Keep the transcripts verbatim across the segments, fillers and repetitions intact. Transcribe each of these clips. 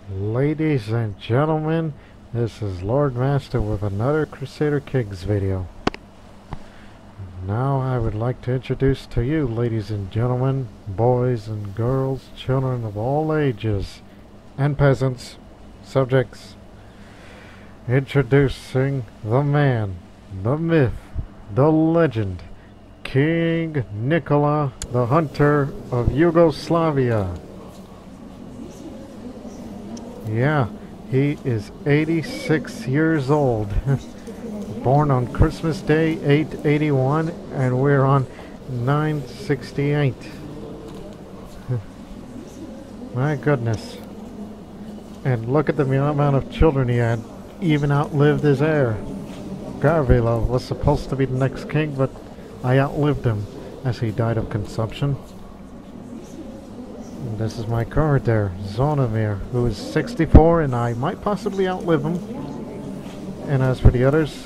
Ladies and gentlemen, this is Lord Master with another Crusader Kings video. Now I would like to introduce to you, ladies and gentlemen, boys and girls, children of all ages, and peasants, subjects, introducing the man, the myth, the legend, King Nikola, the Hunter of Yugoslavia. Yeah, he is eighty-six years old. Born on Christmas Day, eight eighty-one, and we're on nine sixty-eight. My goodness. And look at the amount of children he had. Even outlived his heir. Garvilo was supposed to be the next king, but I outlived him as he died of consumption. And this is my current heir, Zonomir, who is sixty-four, and I might possibly outlive him. And as for the others,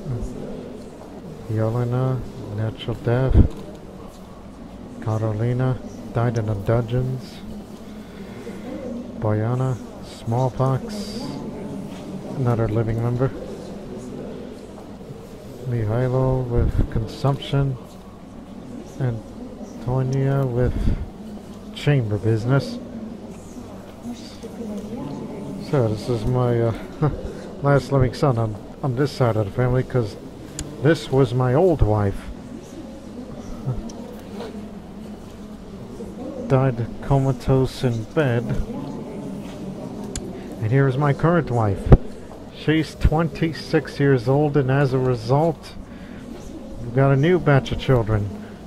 Yelena, natural death. Carolina, died in the dungeons. Boyana, smallpox, another living member. Mihailo with consumption. And Tonya with chamber business. So this is my uh, last living son on, on this side of the family, because this was my old wife. Died comatose in bed. And here is my current wife. She's twenty-six years old, and as a result, we've got a new batch of children.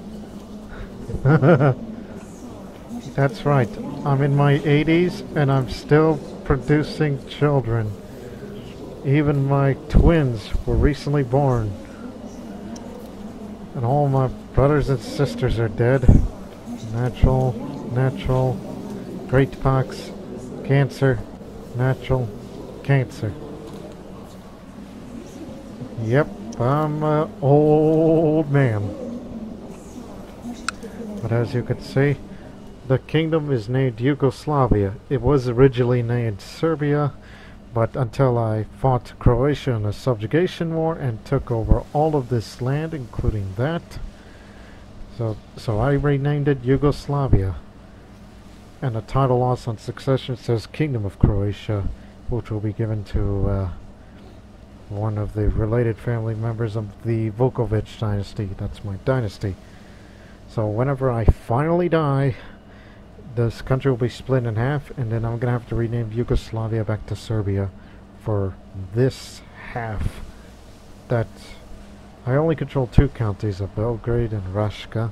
That's right, I'm in my eighties and I'm still producing children. Even my twins were recently born. And all my brothers and sisters are dead. Natural, natural, great pox, cancer, natural, cancer. Yep, I'm an old man. But as you can see, the kingdom is named Yugoslavia. It was originally named Serbia, but until I fought Croatia in a subjugation war and took over all of this land, including that, so so I renamed it Yugoslavia. And the title loss on succession says Kingdom of Croatia, which will be given to uh, one of the related family members of the Vukovic dynasty. That's my dynasty. So whenever I finally die, this country will be split in half, and then I'm going to have to rename Yugoslavia back to Serbia for this half. That I only control two counties of Belgrade and Raška.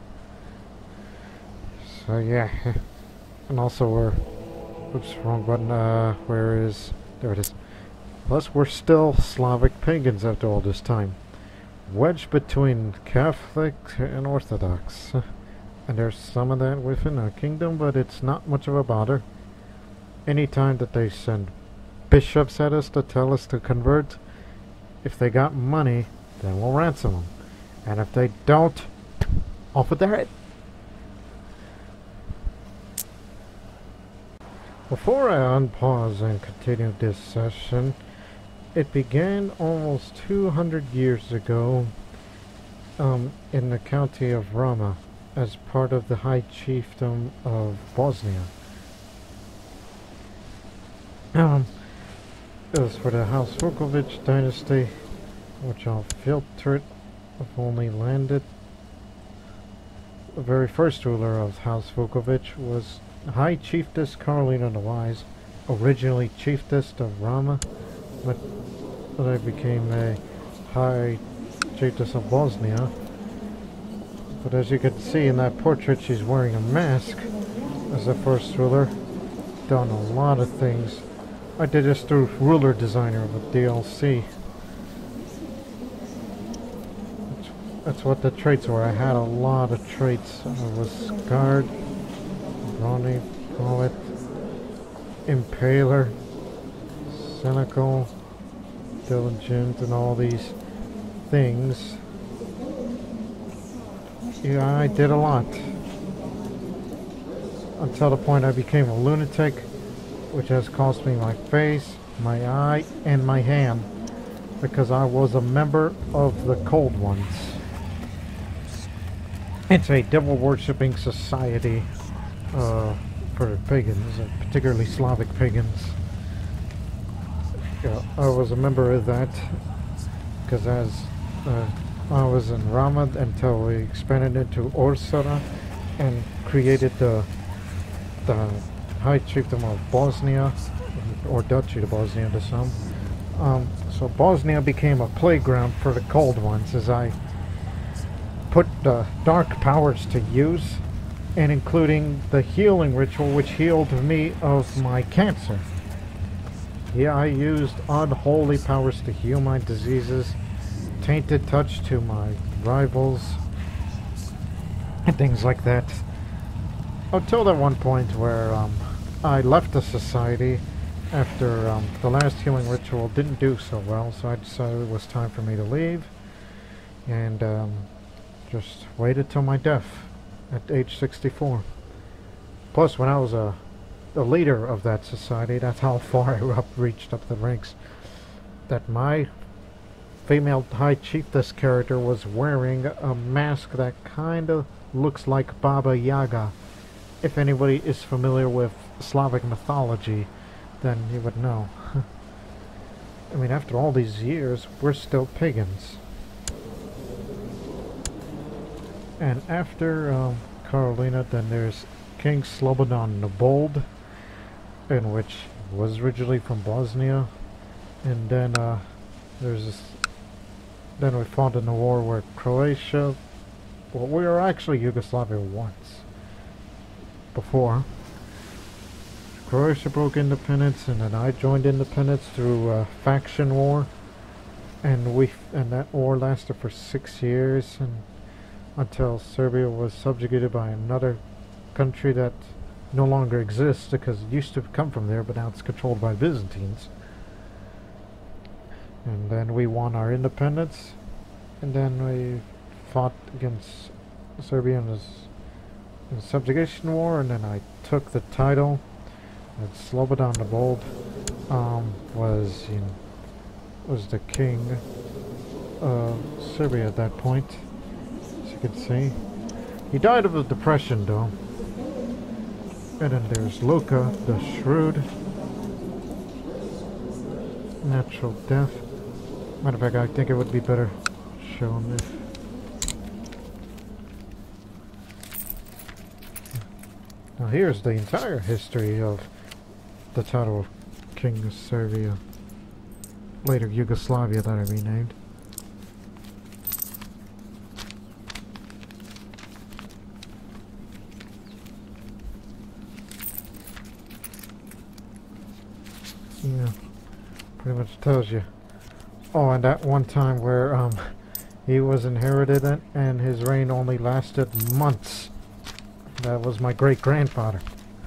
So yeah, and also we're, oops, wrong button, uh, where is, there it is. Plus we're still Slavic pagans after all this time. Wedged between Catholic and Orthodox. And there's some of that within our kingdom, but it's not much of a bother. Anytime that they send bishops at us to tell us to convert, if they got money, then we'll ransom them. And if they don't, off with their head. Before I unpause and continue this session, it began almost two hundred years ago um, in the county of Rama, as part of the High Chiefdom of Bosnia. Um, it was for the House Vukovic dynasty, which I'll filter it. I've only landed. The very first ruler of House Vukovic was High Chiefess Carolina the Wise, originally Chiefess of Rama, but, but I became a High Chiefess of Bosnia. But as you can see in that portrait, she's wearing a mask as the first ruler. Done a lot of things. I did this through Ruler Designer of a D L C. That's, that's what the traits were. I had a lot of traits. I was Guard, Brawny, Poet, Impaler, Cynical, Diligent, and all these things. Yeah, I did a lot. Until the point I became a lunatic, which has cost me my face, my eye, and my hand, because I was a member of the Cold Ones. It's a devil-worshipping society uh, for pagans, uh, particularly Slavic pagans. Yeah, I was a member of that because as uh, I was in Rama until we expanded into Orsara and created the the High Chiefdom of Bosnia, or Duchy of Bosnia to some. Um, so Bosnia became a playground for the Cold Ones as I put the dark powers to use, and including the healing ritual which healed me of my cancer. Yeah, I used unholy powers to heal my diseases, tainted touch to my rivals, and things like that. Until that one point where um, I left the society after um, the last healing ritual didn't do so well, so I decided it was time for me to leave, and um, just waited till my death at age sixty-four. Plus, when I was a, a leader of that society, that's how far I up, reached up the ranks, that my female High Chiefess character was wearing a mask that kinda looks like Baba Yaga. If anybody is familiar with Slavic mythology, then you would know. I mean, after all these years, we're still pagans. And after um, Carolina, then there's King Slobodan the Bold, in which was originally from Bosnia, and then uh, there's this. Then we fought in the war where Croatia. Well, we were actually Yugoslavia once before. Croatia broke independence, and then I joined independence through a faction war, and we and that war lasted for six years, and until Serbia was subjugated by another country that no longer exists because it used to come from there, but now it's controlled by Byzantines. And then we won our independence, and then we fought against Serbia in this in the subjugation war, and then I took the title. And Slobodan the Bold um, was in, was the king of Serbia at that point, as you can see. He died of a depression, though. And then there's Luka the Shrewd. Natural death. Matter of fact, I think it would be better shown if... Now here's the entire history of the title of King of Serbia. Later Yugoslavia, that I renamed. Yeah, pretty much tells you. Oh, and that one time where um he was inherited it and his reign only lasted months. That was my great-grandfather.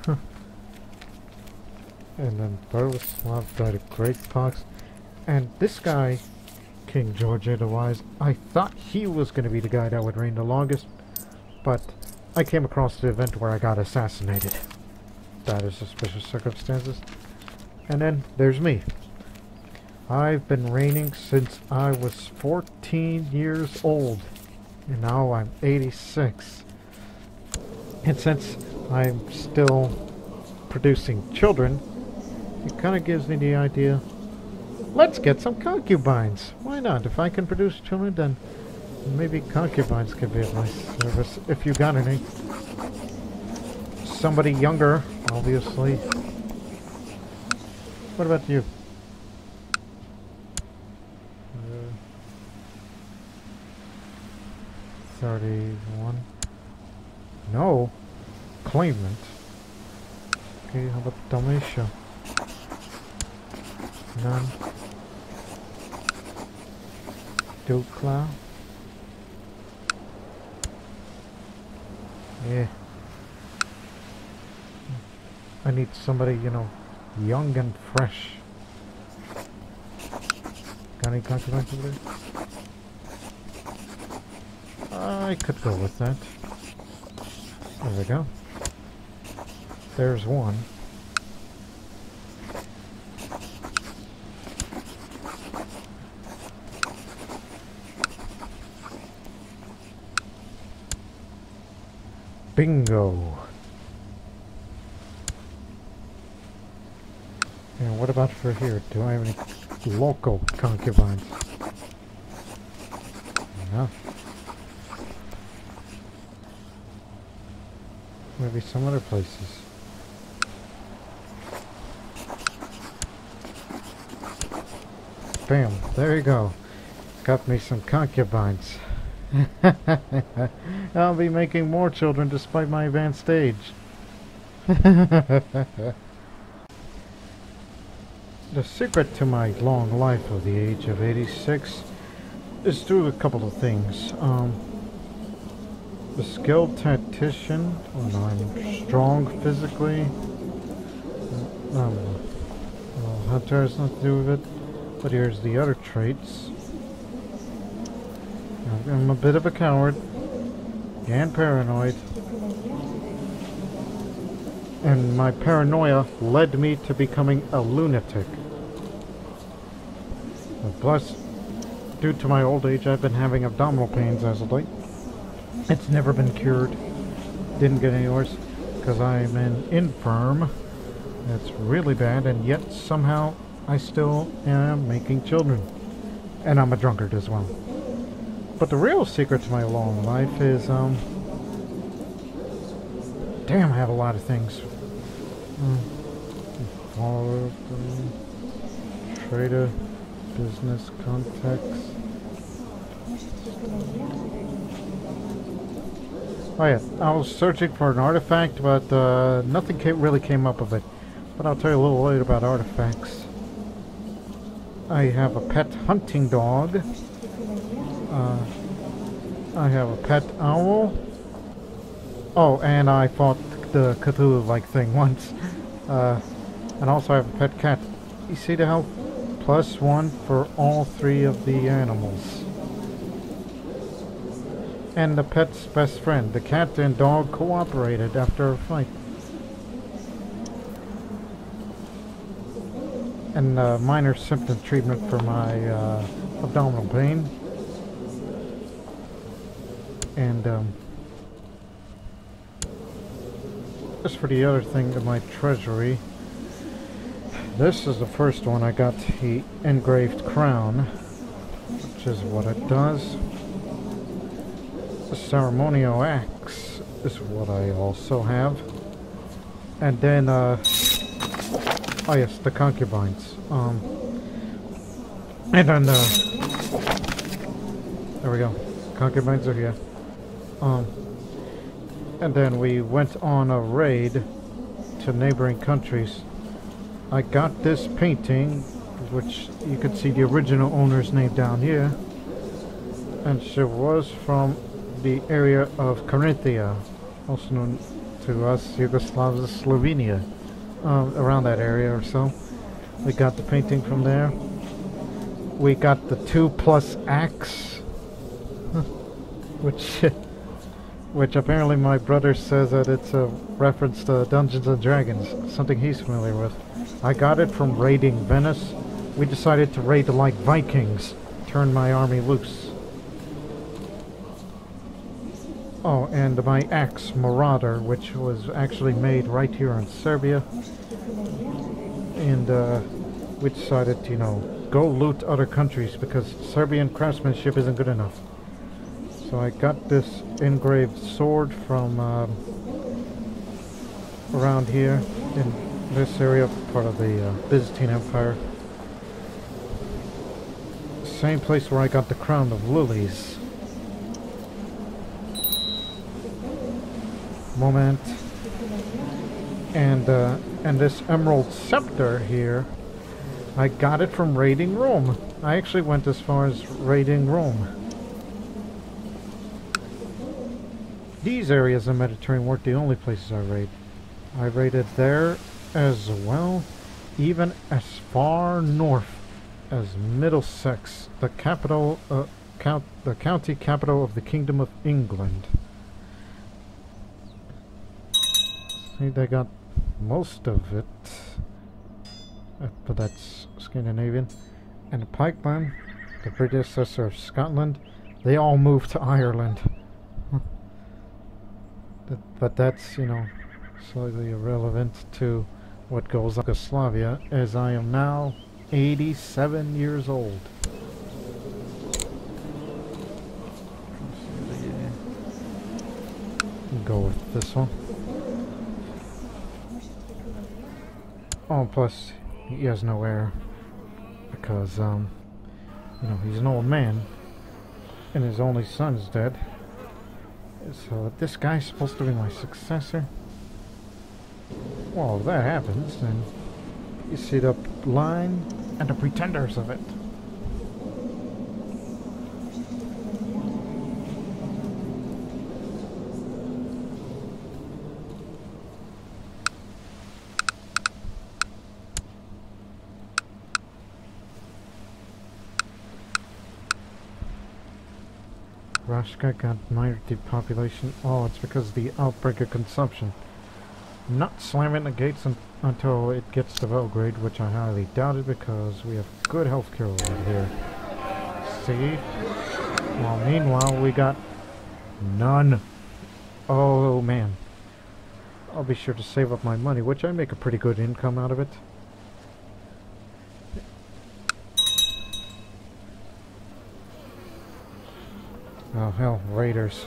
And then Boleslav died of great pox. And this guy, King George the Wise, I thought he was going to be the guy that would reign the longest, but I came across the event where I got assassinated. That is suspicious circumstances. And then there's me. I've been reigning since I was fourteen years old, and now I'm eighty-six. And since I'm still producing children, it kind of gives me the idea, let's get some concubines. Why not? If I can produce children, then maybe concubines could be of my service. If you got any. Somebody younger, obviously. What about you? Uh, thirty-one. No. Claimant. Okay, how about Dalmatia? None. Dukla. Yeah. I need somebody, you know, young and fresh. Got any concubines over there? I could go with that. There we go. There's one. Bingo. And what about for here? Do I have any local concubines? No. Maybe some other places. Bam, there you go. Got me some concubines. I'll be making more children despite my advanced age. The secret to my long life of the age of eighty-six is through a couple of things. Um, the skilled tactician, when I'm strong physically. Um, well, hunter has nothing to do with it, but here's the other traits. I'm a bit of a coward and paranoid, and my paranoia led me to becoming a lunatic. Plus, due to my old age, I've been having abdominal pains as of late. It's never been cured. Didn't get any worse because I'm an infirm. It's really bad, and yet somehow I still am making children. And I'm a drunkard as well. But the real secret to my long life is, um... damn, I have a lot of things. Um, follow, um, trader, business contacts. Oh yeah, I was searching for an artifact, but uh, nothing came, really came up of it. But I'll tell you a little later about artifacts. I have a pet hunting dog. Uh, I have a pet owl. Oh, and I fought the Cthulhu-like thing once. Uh, and also I have a pet cat. You see the health? Plus one for all three of the animals. And the pet's best friend. The cat and dog cooperated after a fight. And uh, minor symptom treatment for my uh, abdominal pain. And um, as for the other thing in my treasury, this is the first one. I got the engraved crown, which is what it does. The ceremonial axe is what I also have. And then, uh, oh yes, the concubines. Um, and then, uh, there we go. Concubines are here. Um, and then we went on a raid to neighboring countries. I got this painting, which you can see the original owner's name down here, and she was from the area of Carinthia, also known to us Yugoslavia, Slovenia, uh, around that area or so. We got the painting from there. We got the two plus axe, which which apparently my brother says that it's a reference to Dungeons and Dragons, something he's familiar with. I got it from raiding Venice. We decided to raid like Vikings, turn my army loose. Oh, and my axe, Marauder, which was actually made right here in Serbia. And uh, we decided to, you know, go loot other countries because Serbian craftsmanship isn't good enough. So I got this engraved sword from um, around here in this area, part of the uh, Byzantine Empire. Same place where I got the crown of lilies. Moment. And uh, and this emerald scepter here, I got it from raiding Rome. I actually went as far as raiding Rome. These areas of the Mediterranean weren't the only places I raided. I raided there as well, even as far north as Middlesex, the capital, uh, count, the county capital of the Kingdom of England. See, they got most of it, uh, but that's Scandinavian. And the pikemen, the predecessor of Scotland, they all moved to Ireland. That, but that's, you know, slightly irrelevant to what goes on in Yugoslavia, as I am now eighty-seven years old. Go with this one. Oh, plus he has no heir because, um, you know, he's an old man and his only son's dead. So this guy's supposed to be my successor. Well, if that happens, then you see the line and the pretenders of it. Rashka got minority population. Oh, it's because of the outbreak of consumption. Not slamming the gates un until it gets to Belgrade, which I highly doubt it because we have good healthcare over here. See? Well, meanwhile, we got none. Oh, man. I'll be sure to save up my money, which I make a pretty good income out of it. Oh, hell, raiders.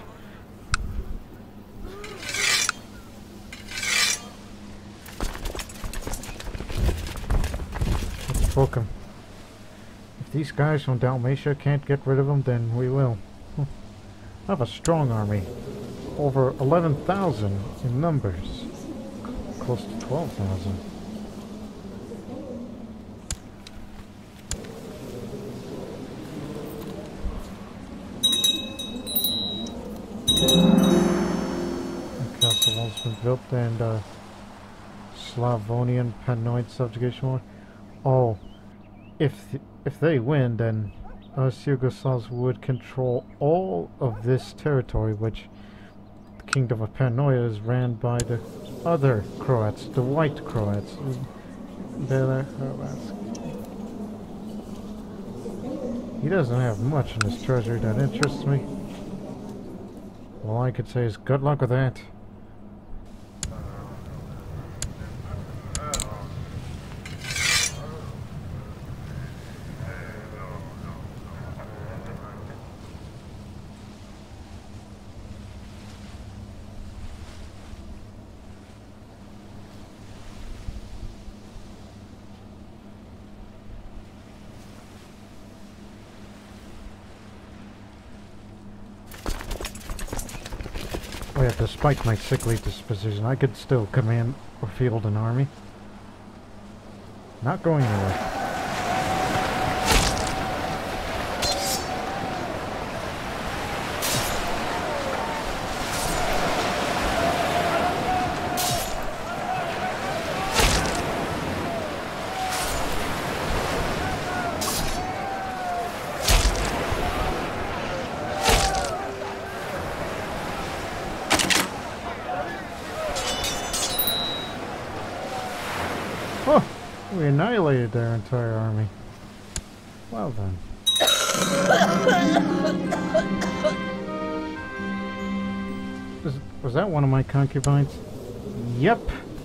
Let's book them. If these guys from Dalmatia can't get rid of them, then we will. I have a strong army. Over eleven thousand in numbers. Close to twelve thousand. Castle walls been built and uh, Slavonian Panoid subjugation war. Oh, if th if they win, then us Yugoslavs would control all of this territory, which the Kingdom of Panoia is ran by the other Croats, the White Croats. He doesn't have much in his treasury that interests me. All I could say is good luck with that. Oh yeah, despite my sickly disposition, I could still command or field an army. Not going anywhere. Oh, we annihilated their entire army. Well then. Was, was that one of my concubines? Yep.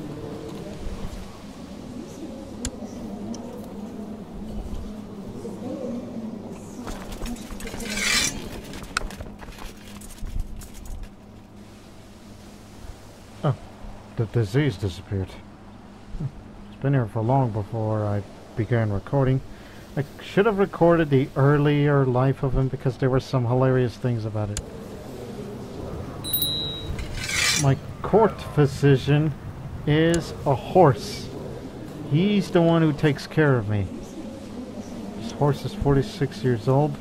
Oh, the disease disappeared. Been here for long before I began recording. I should have recorded the earlier life of him because there were some hilarious things about it. My court physician is a horse. He's the one who takes care of me. This horse is forty-six years old.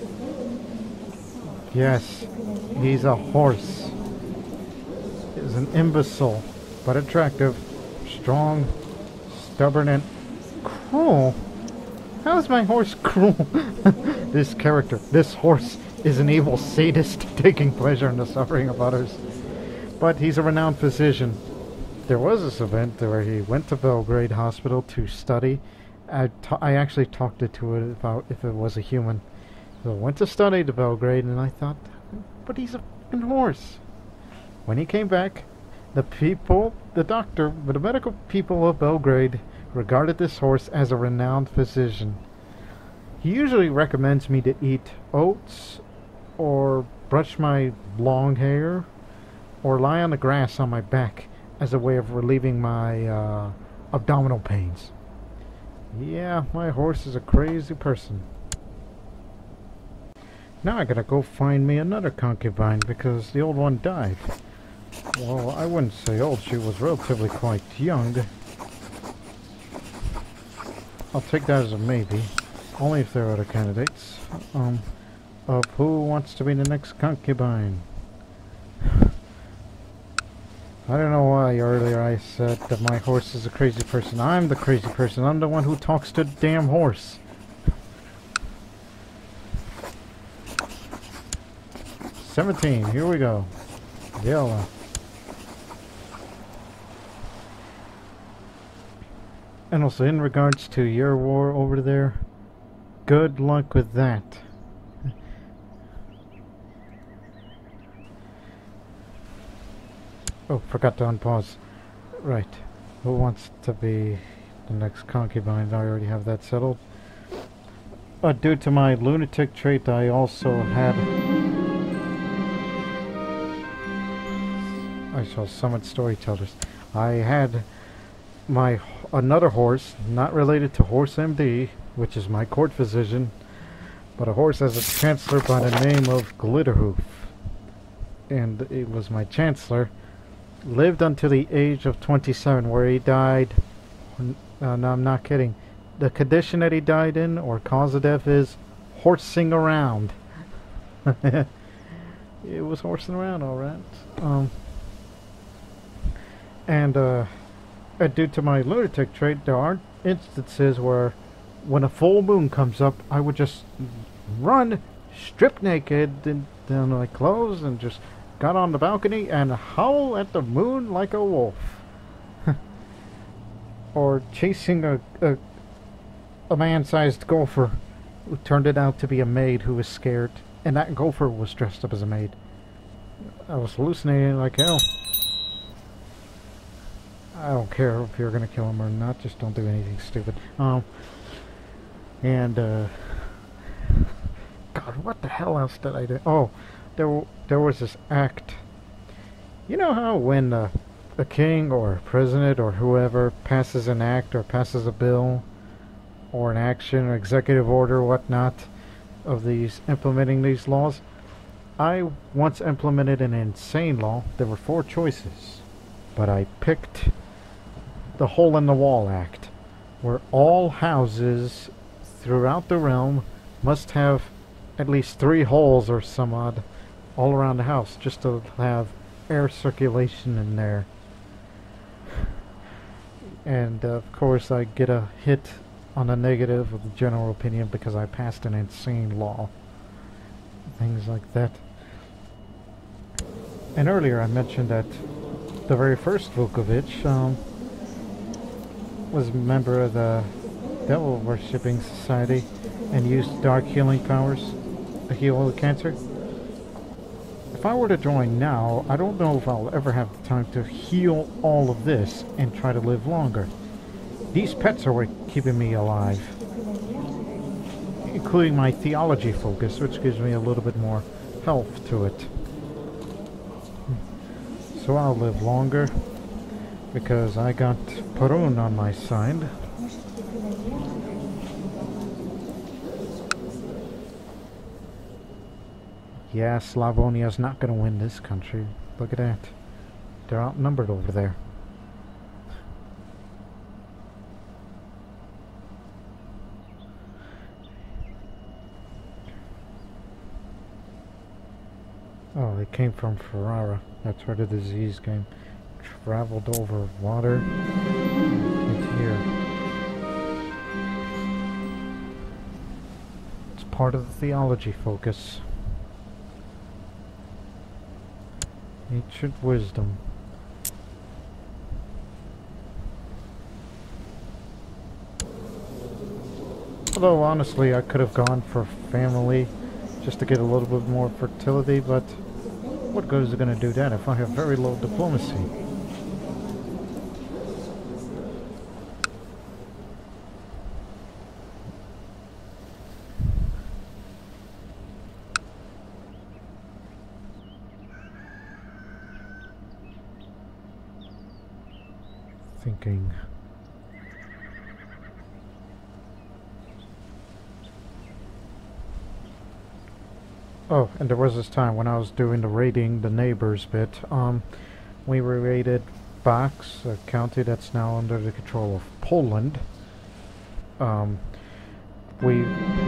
Yes, he's a horse. He's an imbecile, but attractive, strong, stubborn and cruel. How is my horse cruel? This character, this horse, is an evil sadist taking pleasure in the suffering of others. But he's a renowned physician. There was this event where he went to Belgrade Hospital to study. I, t I actually talked it to it about if it was a human. So I went to study to Belgrade and I thought, but he's a fucking horse. When he came back, the people, the doctor, the medical people of Belgrade regarded this horse as a renowned physician. He usually recommends me to eat oats, or brush my long hair, or lie on the grass on my back as a way of relieving my uh, abdominal pains. Yeah, my horse is a crazy person. Now I gotta go find me another concubine because the old one died. Well, I wouldn't say old, she was relatively quite young. I'll take that as a maybe, only if there are other candidates. Um, of who wants to be the next concubine. I don't know why earlier I said that my horse is a crazy person. I'm the crazy person. I'm the one who talks to the damn horse. seventeen, here we go. Yellow. And also, in regards to your war over there, good luck with that. Oh, forgot to unpause. Right. Who wants to be the next concubine? I already have that settled. Uh, due to my lunatic trait, I also had... I shall summon storytellers. I had my another horse, not related to Horse M D, which is my court physician, but a horse as a chancellor by the name of Glitterhoof. And it was my chancellor. Lived until the age of twenty-seven, where he died. Uh, no, I'm not kidding. The condition that he died in, or cause of death, is horsing around. It was horsing around, alright. Um, and, uh, due to my lunatic trait, there are instances where, when a full moon comes up, I would just run, strip naked, and down my clothes, and just got on the balcony and howl at the moon like a wolf. Or chasing a, a, a man-sized gopher who turned it out to be a maid who was scared, and that gopher was dressed up as a maid. I was hallucinating like hell. I don't care if you're gonna kill him or not, just don't do anything stupid. Um, and, uh... God, what the hell else did I do? Oh, there, there was this act. You know how when uh, a king or a president or whoever passes an act or passes a bill or an action or executive order or whatnot of these, implementing these laws? I once implemented an insane law. There were four choices, but I picked the Hole in the Wall Act, where all houses throughout the realm must have at least three holes or some odd all around the house, just to have air circulation in there. And uh, of course I get a hit on the negative of the general opinion because I passed an insane law. Things like that. And earlier I mentioned that the very first Vukovic um, was a member of the Devil Worshipping Society and used dark healing powers to heal the cancer. If I were to join now, I don't know if I'll ever have the time to heal all of this and try to live longer. These pets are what keeping me alive, including my theology focus, which gives me a little bit more health to it. So I'll live longer because I got Perun on my side. Yeah, Slavonia's not going to win this country. Look at that. They're outnumbered over there. Oh, they came from Ferrara. That's where the disease came. Traveled over water into here. It's part of the theology focus. Ancient wisdom. Although honestly I could have gone for family just to get a little bit more fertility, but What good is it going to do that if I have very low diplomacy? Thinking. Oh, and there was this time when I was doing the raiding the neighbors bit. Um, we raided Bax, a county that's now under the control of Poland. Um, we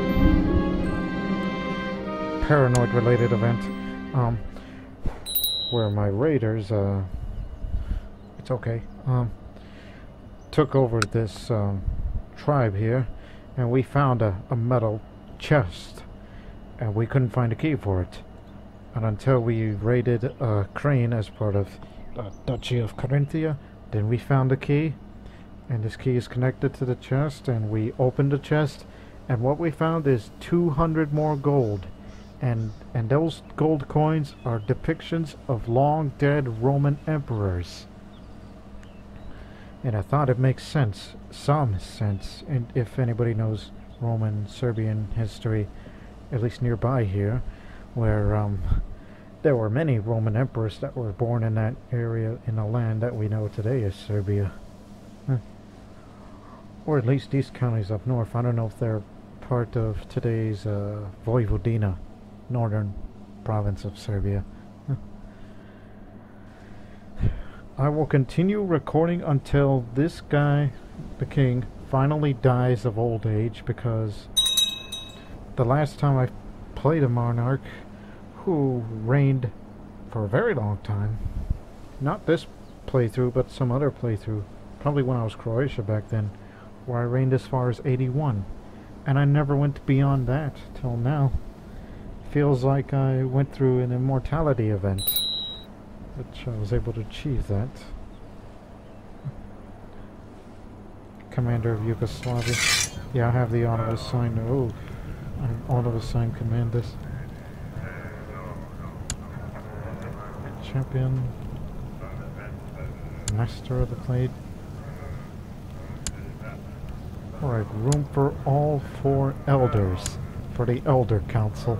paranoid related event. Um, where my raiders, uh, it's okay. Um, took over this um, tribe here, and we found a, a metal chest. And we couldn't find a key for it. And until we raided uh, Crane as part of the Duchy of Carinthia, then we found a key. And this key is connected to the chest, and we opened the chest, and what we found is two hundred more gold. And, and those gold coins are depictions of long dead Roman emperors. And I thought it makes sense, some sense, and if anybody knows Roman Serbian history, at least nearby here, where um, there were many Roman emperors that were born in that area in the land that we know today as Serbia. Huh. Or at least these counties up north. I don't know if they're part of today's uh, Vojvodina, northern province of Serbia. Huh. I will continue recording until this guy, the king, finally dies of old age, because the last time I played a monarch who reigned for a very long time, not this playthrough, but some other playthrough, probably when I was Croatia back then, where I reigned as far as eighty-one, and I never went beyond that till now. Feels like I went through an immortality event, which I was able to achieve that. Commander of Yugoslavia. Yeah, I have the honor of sign. Oh. I'm all of a sudden command this. Champion. Master of the Plate. Alright, room for all four elders for the Elder Council.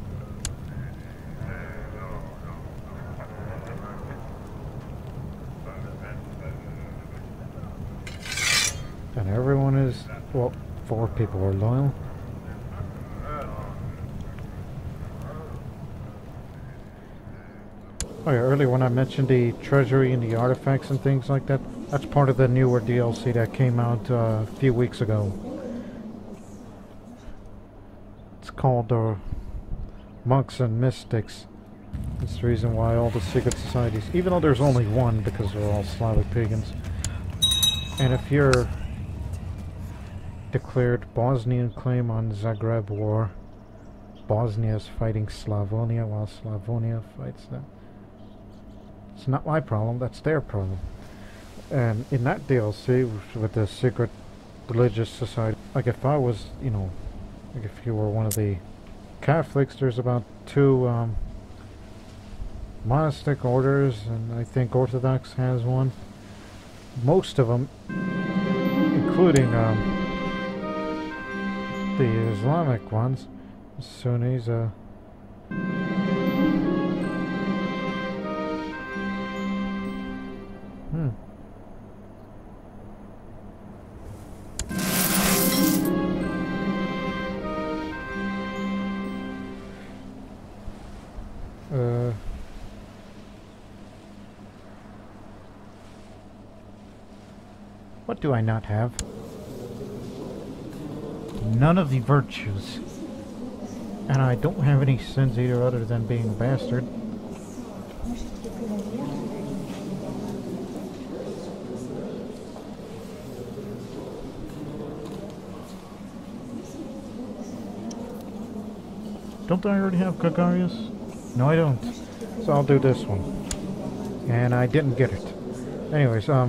And everyone is, well, four people are loyal. Oh yeah, earlier when I mentioned the treasury and the artifacts and things like that, that's part of the newer D L C that came out uh, a few weeks ago. It's called uh, Monks and Mystics. That's the reason why all the secret societies, even though there's only one because they're all Slavic pagans. And if you're declared Bosnian claim on Zagreb War, Bosnia is fighting Slavonia while Slavonia fights them. It's not my problem, that's their problem. And in that D L C, with the secret religious society, like if I was, you know, like if you were one of the Catholics, there's about two um, monastic orders, and I think Orthodox has one. Most of them, including um, the Islamic ones, Sunnis, uh, Hmm. Uh. What do I not have? None of the virtues. And I don't have any sins either other than being a bastard. Don't I already have Gregarious? No, I don't. So I'll do this one. And I didn't get it. Anyways, um...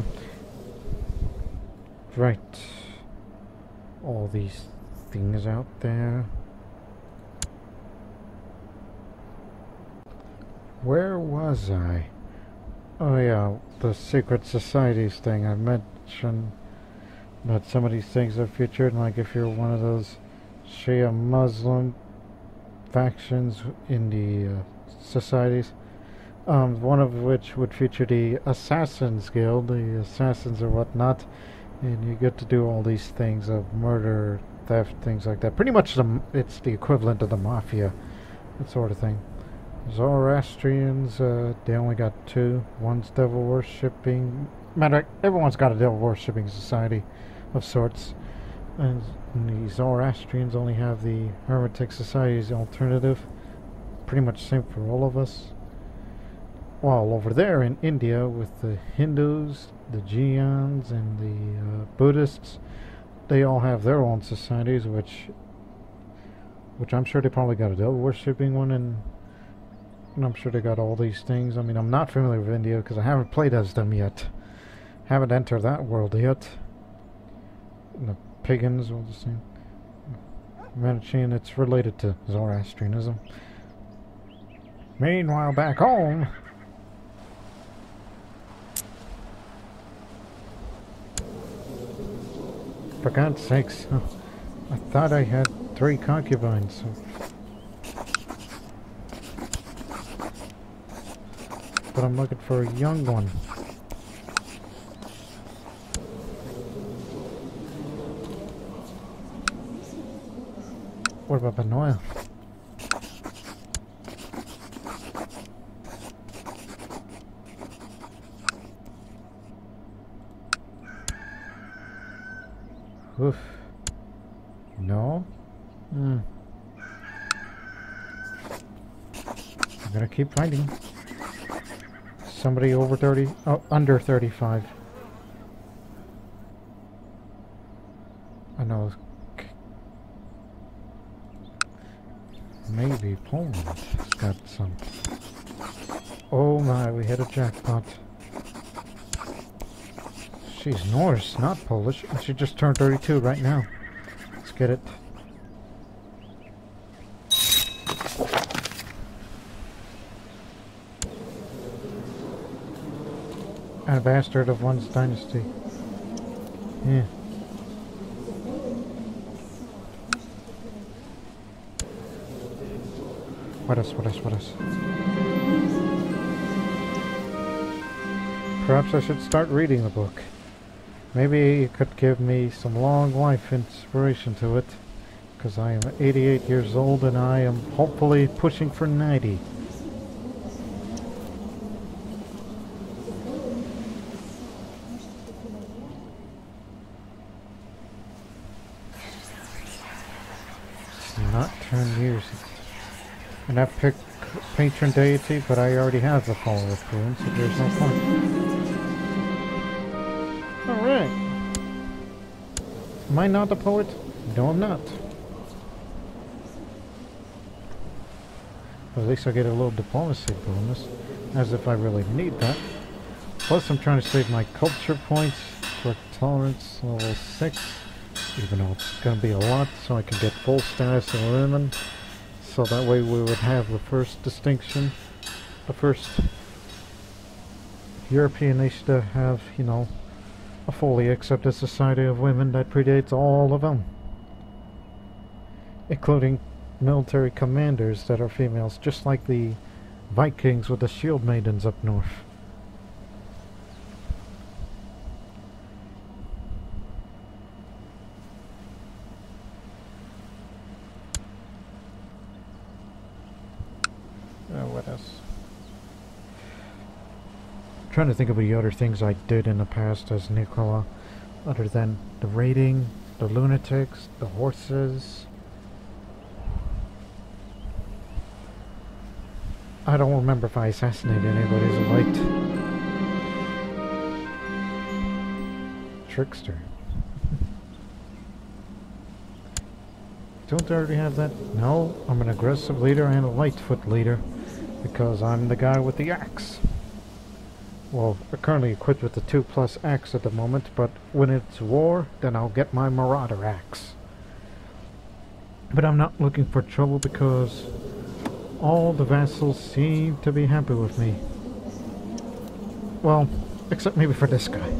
right. All these things out there. Where was I? Oh yeah, the secret societies thing. I mentioned that some of these things are featured, like if you're one of those Shia Muslim factions in the uh, societies. Um, one of which would feature the Assassins Guild, the assassins or whatnot, and you get to do all these things of murder, theft, things like that. Pretty much the, it's the equivalent of the mafia, that sort of thing. Zoroastrians, uh, they only got two. One's devil worshipping. Matter of fact, everyone's got a devil worshipping society of sorts. And the Zoroastrians only have the Hermetic Society as the alternative. Pretty much the same for all of us. While over there in India with the Hindus, the Jains, and the uh, Buddhists, they all have their own societies, which which I'm sure they probably got a devil worshipping one, and, and I'm sure they got all these things. I mean, I'm not familiar with India because I haven't played as them yet. Haven't entered that world yet. And the pagans are the same. Manichaean, it's related to Zoroastrianism. Meanwhile, back home, for God's sakes, oh, I thought I had three concubines. But I'm looking for a young one. What about Benoit? Oof. No? Hmm. I'm gonna keep finding somebody over thirty, oh, under thirty-five. I know. Maybe Poland has got some. Oh my, we hit a jackpot. She's Norse, not Polish. And she just turned thirty-two right now. Let's get it. And a bastard of one's dynasty. Yeah. What else, what else, what else? Perhaps I should start reading the book. Maybe it could give me some long life inspiration to it. Because I am eighty-eight years old and I am hopefully pushing for ninety. Not ten years. And I picked patron deity, but I already have the follower of Bruin, so there's no point. Alright. Am I not a poet? No, I'm not. But at least I get a little diplomacy bonus, as if I really need that. Plus I'm trying to save my culture points for tolerance level six, even though it's going to be a lot, so I can get full status of women. So that way we would have the first distinction, the first European nation to have, you know, a fully accepted society of women that predates all of them. Including military commanders that are females, just like the Vikings with the shield maidens up north. What else? I'm trying to think of the other things I did in the past as Nikola, other than the raiding, the lunatics, the horses. I don't remember if I assassinated anybody as a light trickster. Don't I already have that? No, I'm an aggressive leader and a lightfoot leader. Because I'm the guy with the axe. Well, I'm currently equipped with the two plus axe at the moment, but when it's war, then I'll get my marauder axe. But I'm not looking for trouble because All the vassals seem to be happy with me. Well, except maybe for this guy.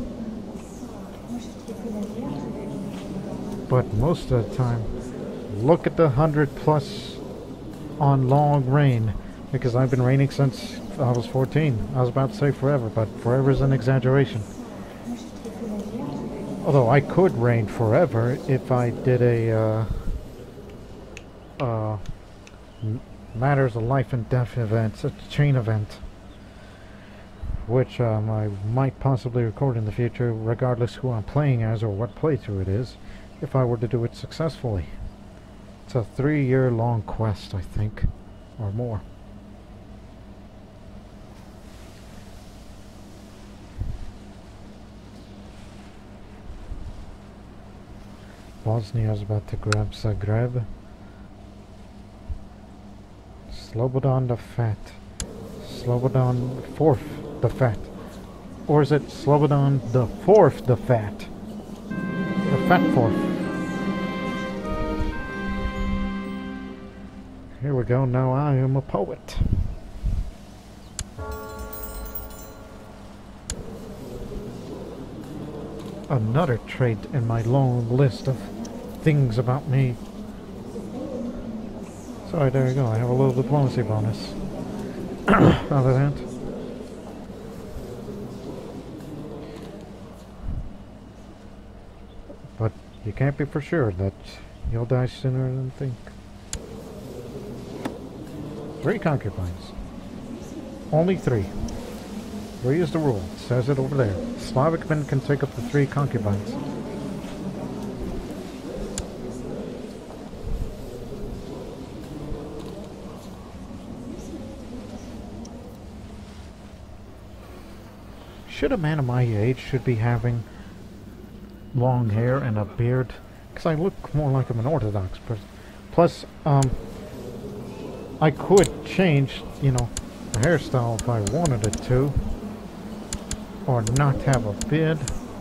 But most of the time, look at the hundred plus on long reign, because I've been reigning since I was fourteen. I was about to say forever, but forever is an exaggeration. Although I could reign forever if I did a uh, uh, matters of life and death event, a chain event, which um, I might possibly record in the future, regardless who I'm playing as or what playthrough it is, if I were to do it successfully. It's a three-year long quest, I think, or more. Bosnia is about to grab Zagreb. Slobodan the Fat. Slobodan Fourth the Fat. Or is it Slobodan the Fourth the Fat? The Fat Fourth. Here we go, now I am a poet. Another trait in my long list of things about me. So there you go, I have a little diplomacy bonus. Other than that. But you can't be for sure that you'll die sooner than think. Three concubines. Only three. Three is the rule. It says it over there. Slavic men can take up to three concubines. Should a man of my age should be having long hair and a beard? Because I look more like I'm an Orthodox person. Plus, um, I could change, you know, the hairstyle if I wanted it to. Or not have a beard.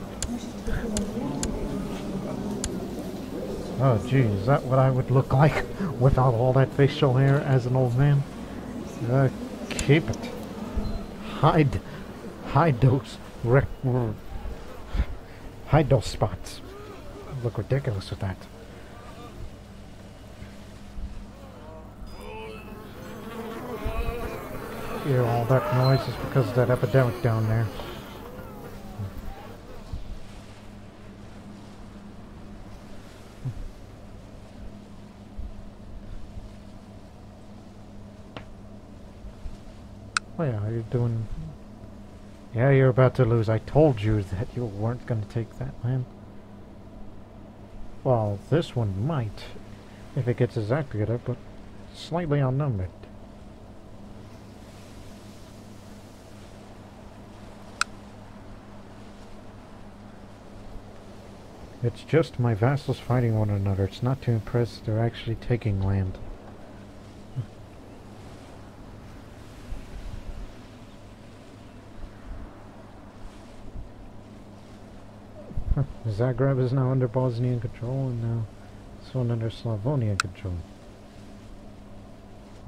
Oh geez, is that what I would look like without all that facial hair as an old man? Uh, keep it. Hide. Hide those. Rec hide those spots. Look ridiculous with that. You hear all that noise is because of that epidemic down there. Oh yeah, you're doing... Yeah, you're about to lose. I told you that you weren't going to take that land. Well, this one might, if it gets his act together, but slightly outnumbered. It's just my vassals fighting one another. It's not to impress they're actually taking land. Zagreb is now under Bosnian control, and now this one under Slavonian control. Hmm.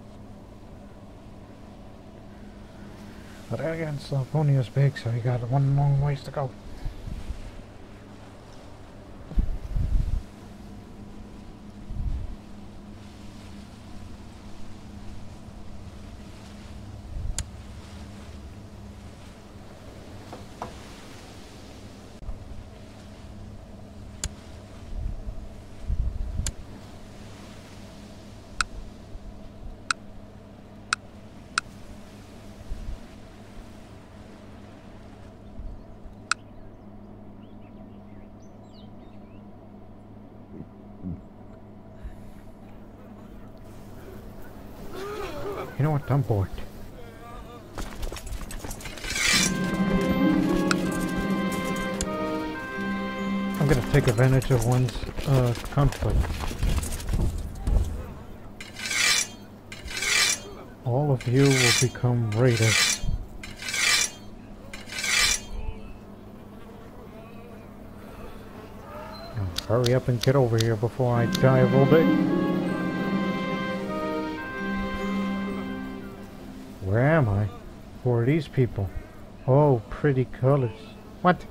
But then again, Slavonia is big, so you got one long ways to go. You know what? I'm bored. I'm gonna take advantage of one's uh, conflict. All of you will become raiders. Now, hurry up and get over here before I die of old age. Where am I? Who are these people? Oh, pretty colors. What?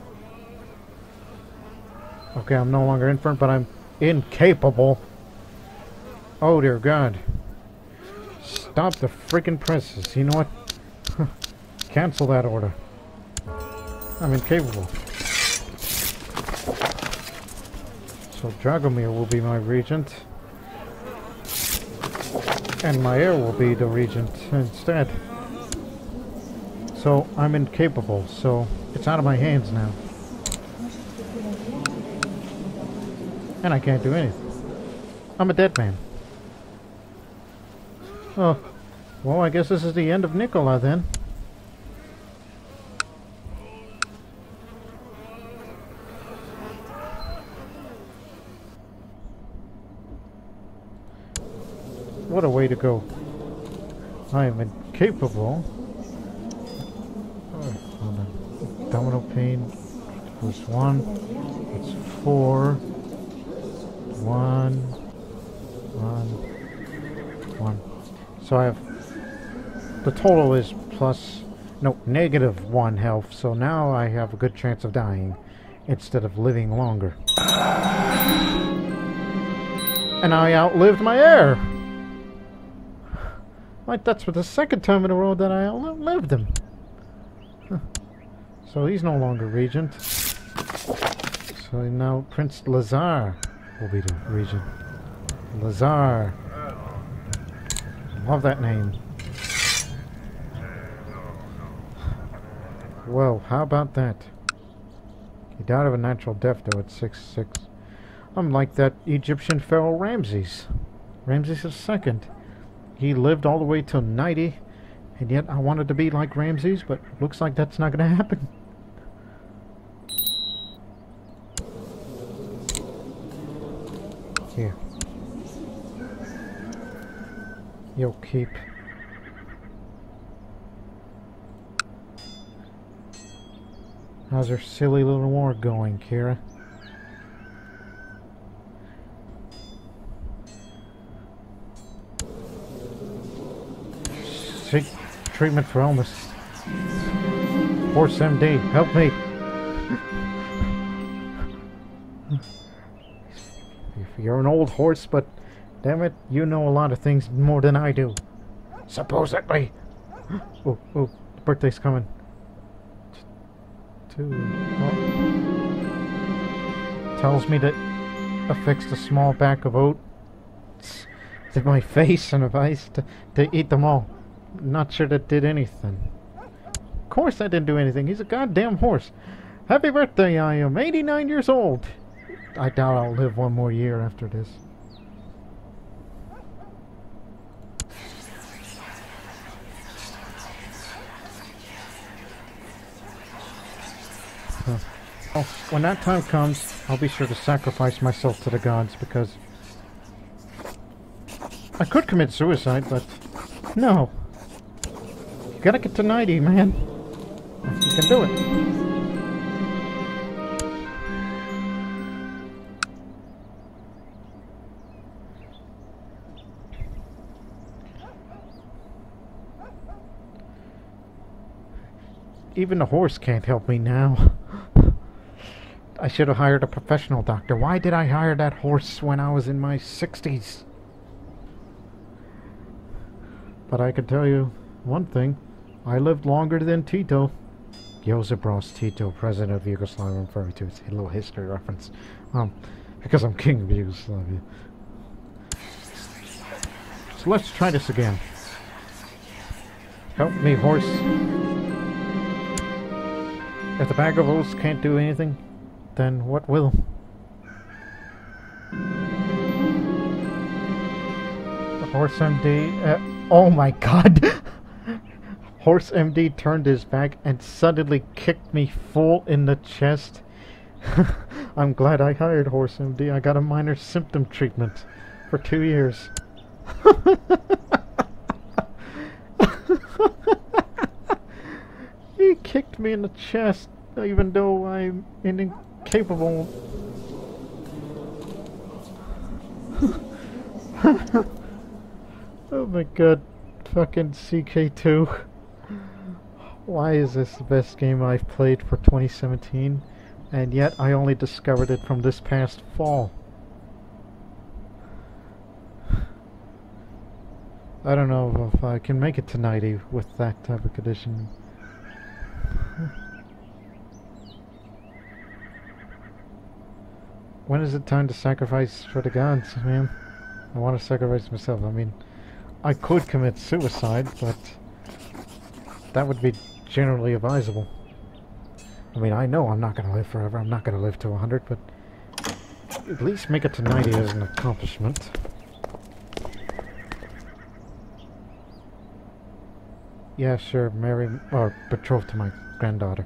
Okay, I'm no longer infirm, but I'm incapable. Oh dear God. Stop the freaking presses. You know what? Cancel that order. I'm incapable. So Dragomir will be my regent. And my heir will be the regent instead. So I'm incapable, so it's out of my hands now. And I can't do anything. I'm a dead man. Oh, well, I guess this is the end of Nikola then. What a way to go. I am incapable. Oh, hold on. Domino pane plus one. It's four. One. One. One. So I have... The total is plus... No, negative one health. So now I have a good chance of dying instead of living longer. And I outlived my heir! Like, that's for the second time in a row that I outlived him. Huh. So he's no longer regent. So now Prince Lazar will be the regent. Lazar. Love that name. Well, how about that? He died of a natural death though at six six. I'm like that Egyptian pharaoh Ramses. Ramses the second. He lived all the way till ninety, and yet I wanted to be like Ramses, but looks like that's not going to happen. Here. You'll keep. How's your silly little war going, Kira? Seek treatment for illness. Horse M D, help me! You're an old horse, but damn it, you know a lot of things more than I do. Supposedly. Oh, oh, the birthday's coming. Two. Oh. Tells me to affix the small back of oats to my face and advice to, to eat them all. Not sure that did anything. Of course that didn't do anything. He's a goddamn horse. Happy birthday, I am eighty-nine years old. I doubt I'll live one more year after this. Huh. Oh, when that time comes, I'll be sure to sacrifice myself to the gods, because I could commit suicide, but no. You gotta get to ninety, man. You can do it. Even the horse can't help me now. I should have hired a professional doctor. Why did I hire that horse when I was in my sixties? But I can tell you one thing. I lived longer than Tito. Josip Broz Tito, president of Yugoslavia. I'm referring to it's a little history reference. Um, because I'm king of Yugoslavia. So let's try this again. Help me, horse. If the bag of oats can't do anything, then what will? The horse M D. Uh, oh my god! Horse M D turned his back and suddenly kicked me full in the chest. I'm glad I hired Horse M D. I got a minor symptom treatment for two years. He kicked me in the chest, even though I'm incapable. Oh my god. fucking C K two. Why is this the best game I've played for twenty seventeen? And yet I only discovered it from this past fall. I don't know if I can make it to ninety with that type of condition. When is it time to sacrifice for the gods, man? I want to sacrifice myself. I mean, I could commit suicide, but that would be generally advisable. I mean, I know I'm not going to live forever. I'm not going to live to one hundred, but at least make it to ninety as an accomplishment. Yeah, sure, marry or betrothed to my granddaughter.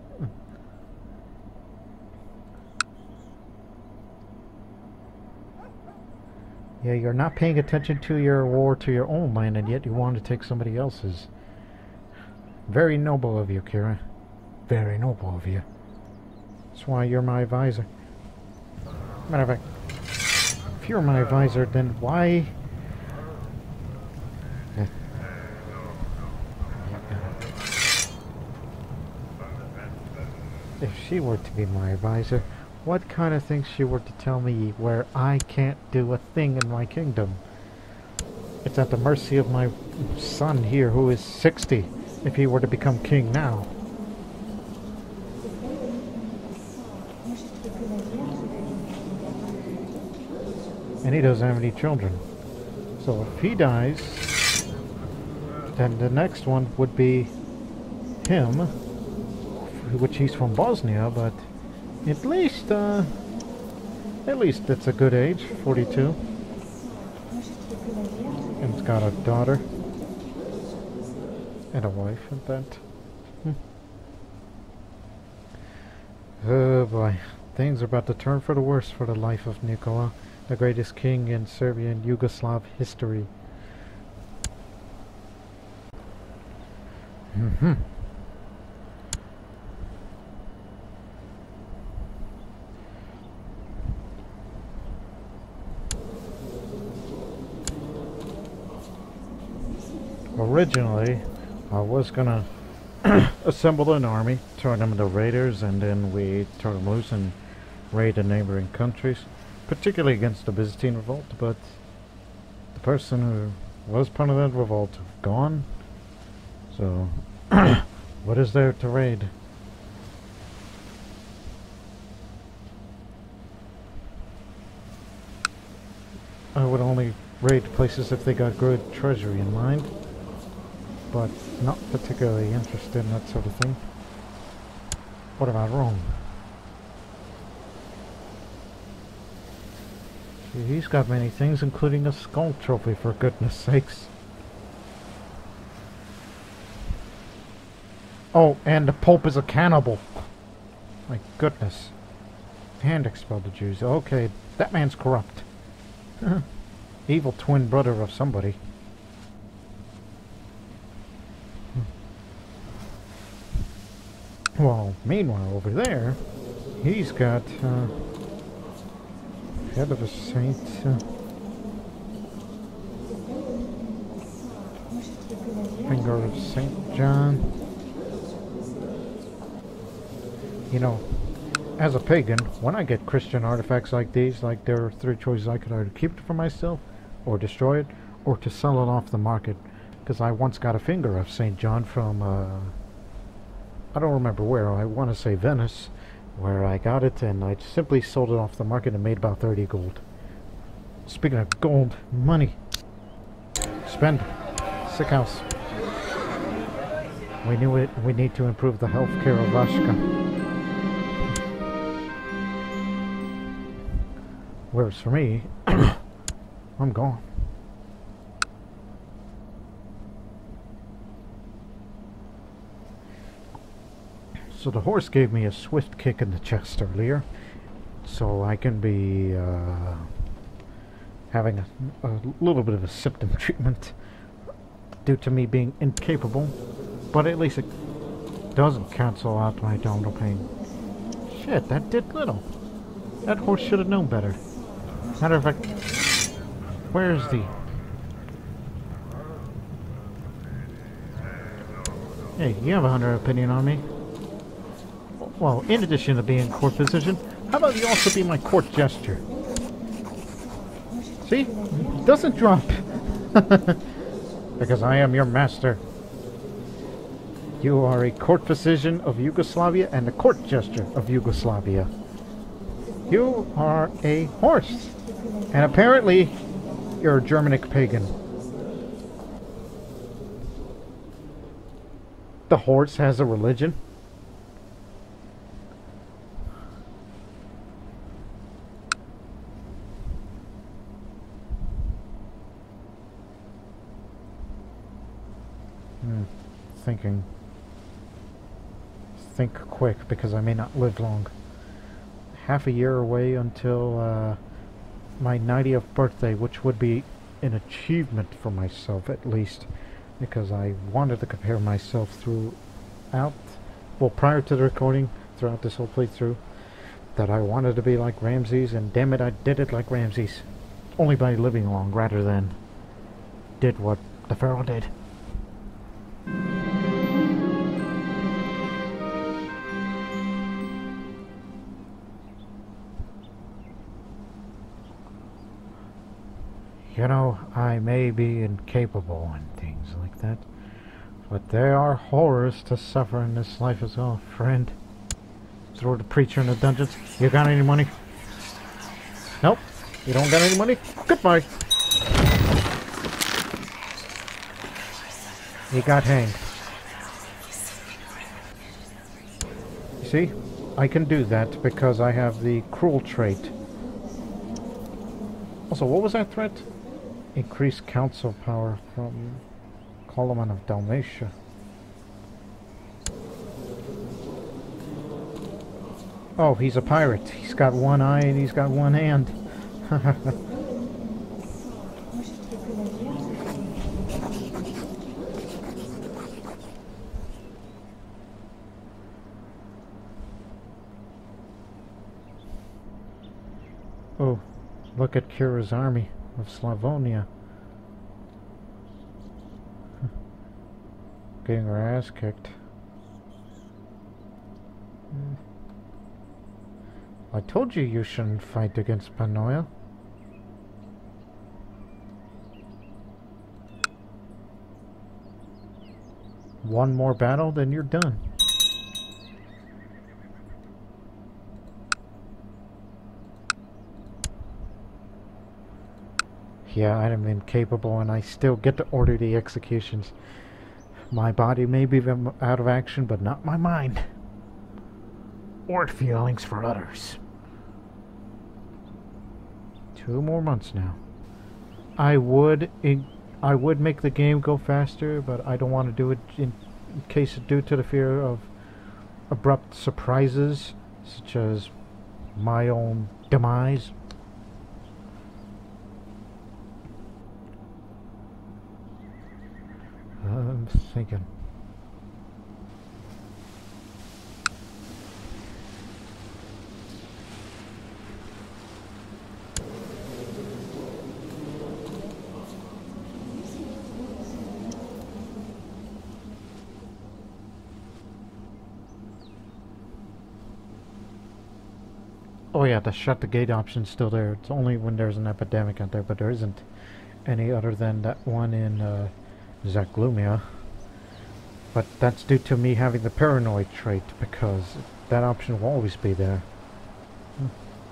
Yeah, you're not paying attention to your war to your own land, and yet you want to take somebody else's. Very noble of you, Kira. Very noble of you. That's why you're my advisor. Matter of fact, if you're my advisor, then why... If she were to be my advisor, what kind of things she were to tell me where I can't do a thing in my kingdom? It's at the mercy of my son here, who is sixty, if he were to become king now. And he doesn't have any children. So if he dies, then the next one would be him, which he's from Bosnia, but at least, uh, at least it's a good age, forty-two. And it's got a daughter. And a wife at that. Hmm. Oh boy. Things are about to turn for the worse for the life of Nikola, the greatest king in Serbian Yugoslav history. Mm-hmm. Originally, I was gonna assemble an army, turn them into raiders, and then we turn them loose and raid the neighboring countries, particularly against the Byzantine revolt, but the person who was part of that revolt is gone, so what is there to raid? I would only raid places if they got good treasury in mind, but not particularly interested in that sort of thing. What am I wrong? See, he's got many things, including a skull trophy, for goodness sakes. Oh, and the Pope is a cannibal. My goodness. And expelled the Jews. Okay, that man's corrupt. Evil twin brother of somebody. Well, meanwhile, over there, he's got, uh, head of a saint, uh, finger of Saint John. You know, as a pagan, when I get Christian artifacts like these, like there are three choices: I could either keep it for myself, or destroy it, or to sell it off the market. Because I once got a finger of Saint John from, uh, I don't remember where, I want to say Venice, where I got it, and I simply sold it off the market and made about thirty gold. Speaking of gold, money. Spend. Sick house. We knew it, we need to improve the health care of Vashka. Whereas for me, I'm gone. So the horse gave me a swift kick in the chest earlier, so I can be uh, having a, a little bit of a symptom treatment due to me being incapable, but at least it doesn't cancel out my abdominal pain. Shit, that did little. That horse should have known better. Matter of fact, where's the... Hey, you have a hunter opinion on me. Well, in addition to being court physician, how about you also be my court jester? See? It doesn't drop. Because I am your master. You are a court physician of Yugoslavia and a court jester of Yugoslavia. You are a horse. And apparently, you're a Germanic pagan. The horse has a religion? Hmm. Thinking. Think quick, because I may not live long. Half a year away until uh, my ninetieth birthday, which would be an achievement for myself, at least. Because I wanted to compare myself throughout, well, prior to the recording, throughout this whole playthrough, that I wanted to be like Ramses, and damn it, I did it like Ramses. Only by living long, rather than did what the Pharaoh did. You know, I may be incapable and things like that, but there are horrors to suffer in this life as well, friend. Throw the preacher in the dungeons. You got any money? Nope. You don't got any money? Goodbye. He got hanged. You see? I can do that because I have the cruel trait. Also, what was that threat? Increased council power from Coleman of Dalmatia. Oh, he's a pirate. He's got one eye and he's got one hand. Oh, look at Kira's army of Slavonia. Getting her ass kicked. Hmm. I told you you shouldn't fight against Panoia. One more battle, then you're done. Yeah, I am incapable and I still get to order the executions. My body may be out of action, but not my mind. Or feelings for others. Two more months now. I would I would make the game go faster, but I don't want to do it in, in case due to the fear of abrupt surprises, such as my own demise. I'm thinking. Oh yeah, the shut the gate option's still there. It's only when there's an epidemic out there, but there isn't any other than that one in uh, Zaglumia. But that's due to me having the paranoid trait, because that option will always be there. Hmm.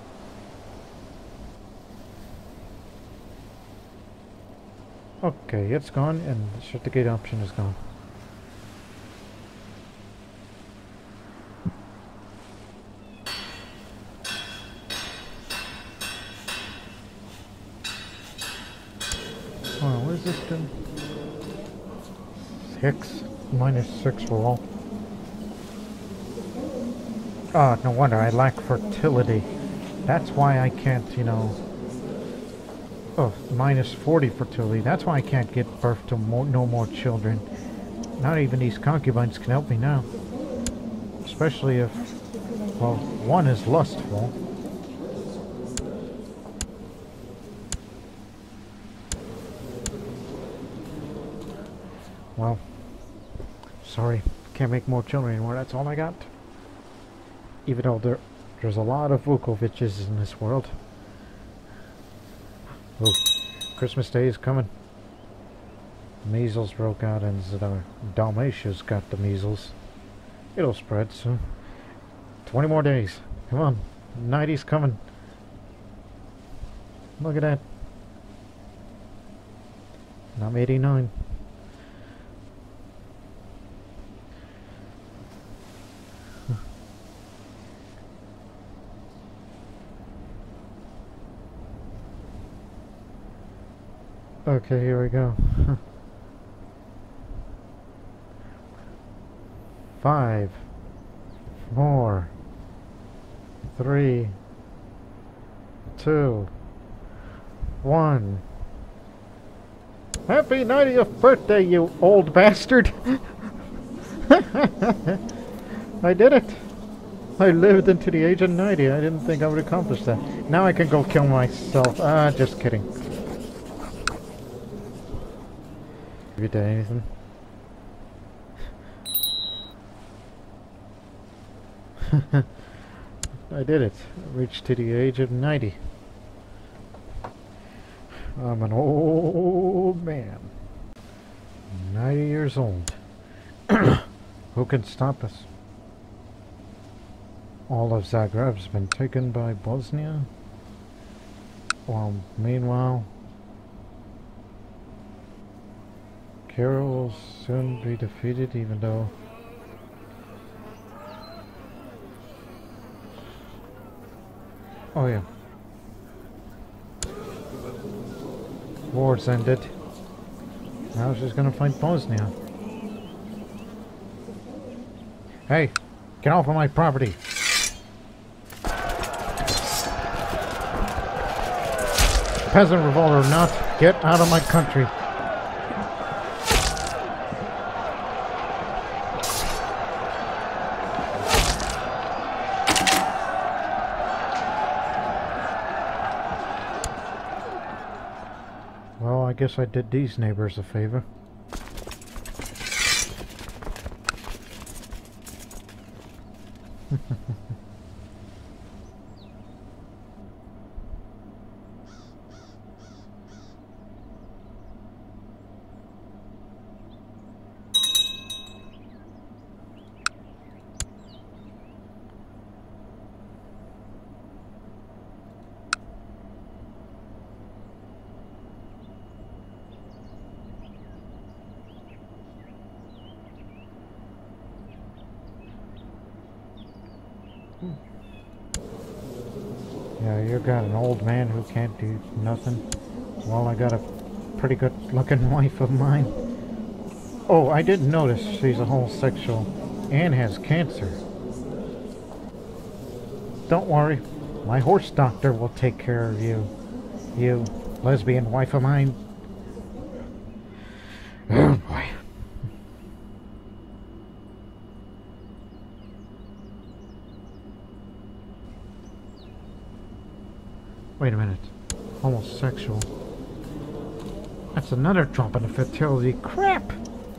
Okay, it's gone, and the shut the gate option is gone. Oh, what is this doing? Six minus six for all. Ah, oh, no wonder I lack fertility. That's why I can't, you know. Oh, minus forty fertility. That's why I can't get birth to more, no more children. Not even these concubines can help me now. Especially if, well, one is lustful. Well, sorry. Can't make more children anymore. That's all I got. Even though there, there's a lot of Vukoviches in this world. Ooh, Christmas Day is coming. Measles broke out and the Dalmatia's got the measles. It'll spread soon. twenty more days. Come on. ninety's coming. Look at that. I'm eighty-nine. Okay, here we go. Five, four, three, two, one. Happy ninetieth birthday, you old bastard! I did it! I lived into the age of ninety. I didn't think I would accomplish that. Now I can go kill myself. Ah, just kidding. Have you done anything? I did it. I reached to the age of ninety. I'm an old man. ninety years old. Who can stop us? All of Zagreb's been taken by Bosnia. While meanwhile, Kira will soon be defeated, even though oh yeah. War's ended. Now she's gonna fight Bosnia. Hey, get off of my property! Peasant revolt or not, get out of my country! Well, I guess I did these neighbors a favor. Yeah, you got an old man who can't do nothing. Well, I got a pretty good looking wife of mine. Oh, I didn't notice she's a homosexual and has cancer. Don't worry, my horse doctor will take care of you. You lesbian wife of mine. Oh boy. Wait a minute. Homosexual. That's another drop in the fertility. Crap!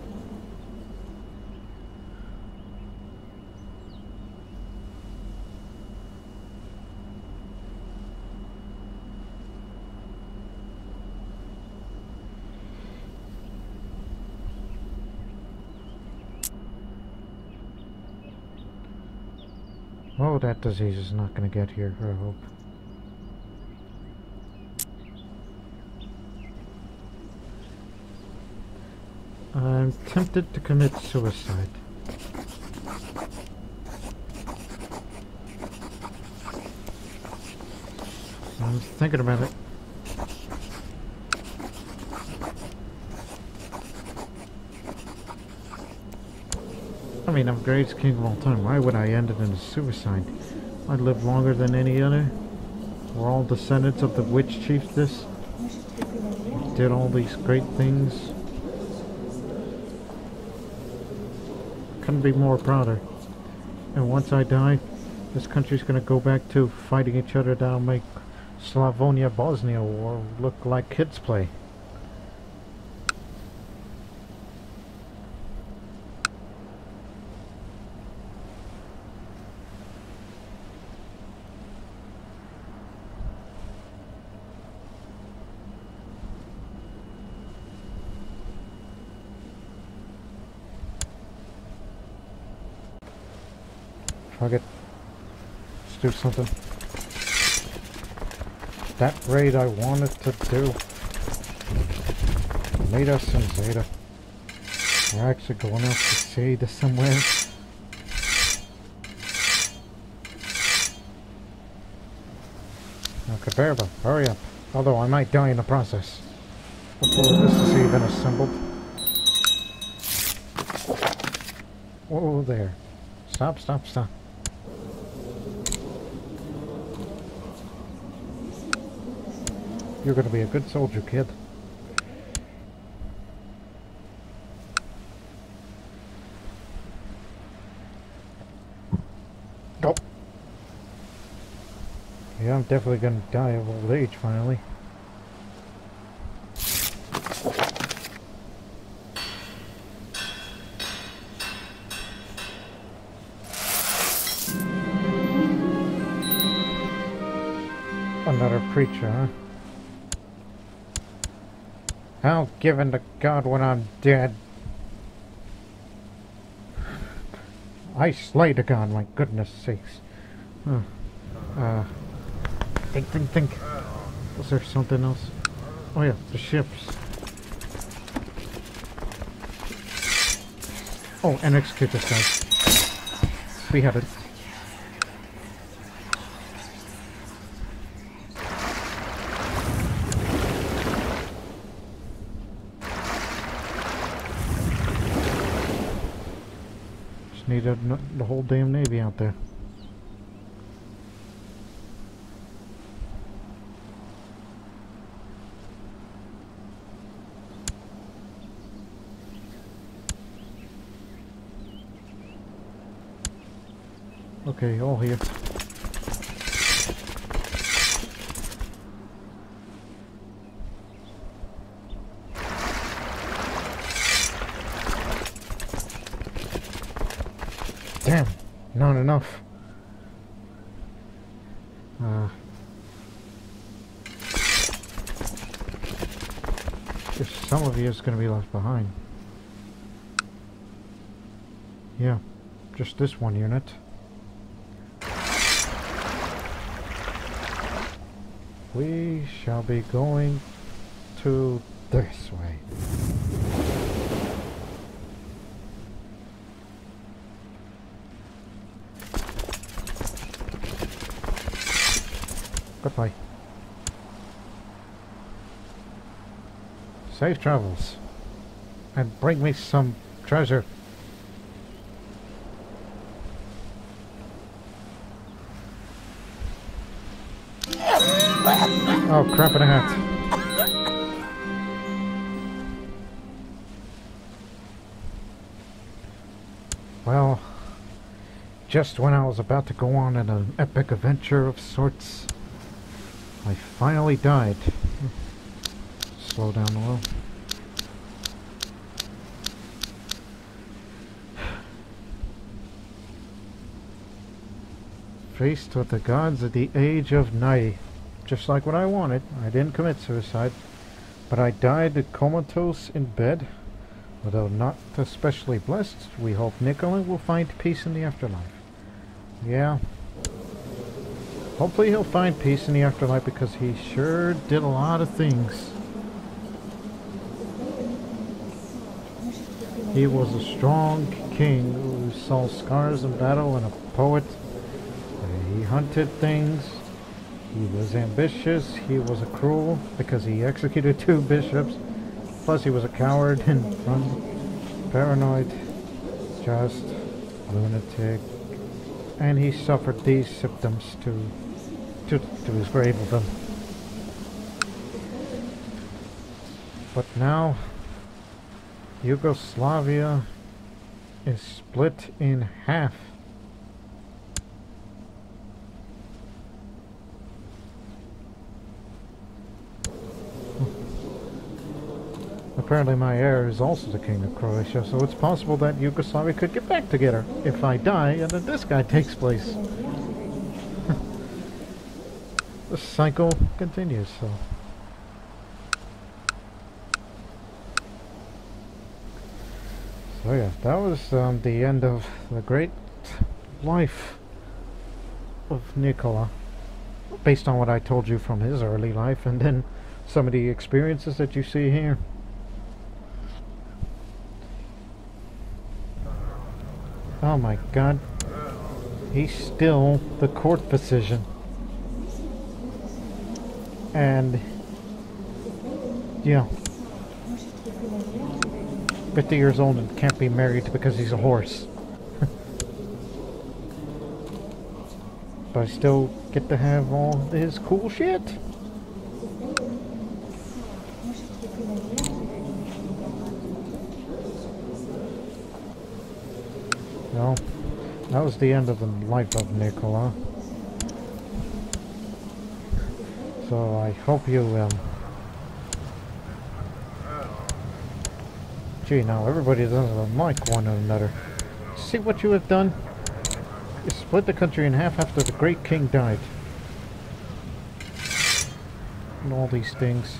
Oh, that disease is not going to get here, I hope. I'm tempted to commit suicide. I'm thinking about it. I mean, I'm the greatest king of all time. Why would I end it in a suicide? I lived longer than any other. We're all descendants of the witch chiefess. Did all these great things. Couldn't be more prouder. And once I die, this country's gonna go back to fighting each other down, make Slavonia-Bosnia war look like kids play. Fuck it. Let's do something. That raid I wanted to do. Midas and Zeta. We're actually going out to sea to somewhere. Okay, Verba, hurry up. Although I might die in the process. Before this is even assembled. Whoa there. Stop, stop, stop. You're gonna be a good soldier, kid. Go. Yeah, I'm definitely gonna die of old age finally. Another preacher, huh? I'll give in to God when I'm dead. I slay the God, my goodness sakes. Huh. Uh, think, think, think. Was there something else? Oh yeah, the ships. Oh, and execute this guy. We had it. Needed the whole damn navy out there. Okay, all here. Damn, not enough. Uh, if some of you is going to be left behind. Yeah, just this one unit. We shall be going to this way. Goodbye. Safe travels. And bring me some treasure. Oh, crap in a hat. Well, just when I was about to go on in an epic adventure of sorts, I finally died. Slow down a little. Faced with the gods of the age of night. Just like what I wanted. I didn't commit suicide. But I died comatose in bed. Although not especially blessed, we hope Nikola will find peace in the afterlife. Yeah. Hopefully he'll find peace in the afterlife because he sure did a lot of things. He was a strong king who saw scars in battle and a poet. He hunted things. He was ambitious. He was a cruel because he executed two bishops. Plus he was a coward and fun, paranoid, just, lunatic. And he suffered these symptoms to, to, to his grave of them. But now, Yugoslavia is split in half. Apparently my heir is also the king of Croatia, so it's possible that Yugoslavia could get back together if I die and then this guy takes place. The cycle continues, so... So yeah, that was um, the end of the great life of Nikola, based on what I told you from his early life, and then some of the experiences that you see here. Oh my god. He's still the court physician. And yeah, fifty years old and can't be married because he's a horse. But I still get to have all his cool shit. Well, that was the end of the life of Nikola. So I hope you, um... Gee, now everybody doesn't like one another. See what you have done? You split the country in half after the great king died. And all these things.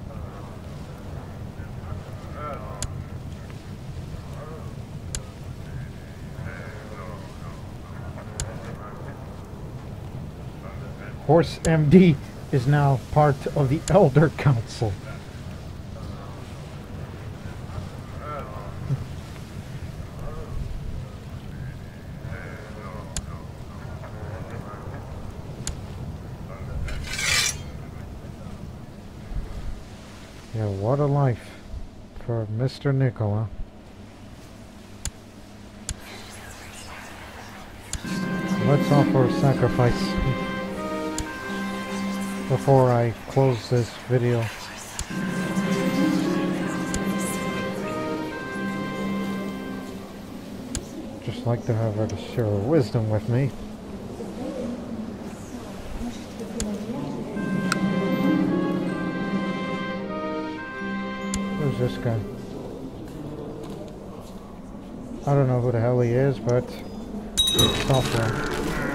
Horse M D is now part of the Elder Council. Yeah, what a life for Mister Nikola. Let's offer a sacrifice before I close this video. Just like to have her to share her wisdom with me. Who's this guy? I don't know who the hell he is, but it's software.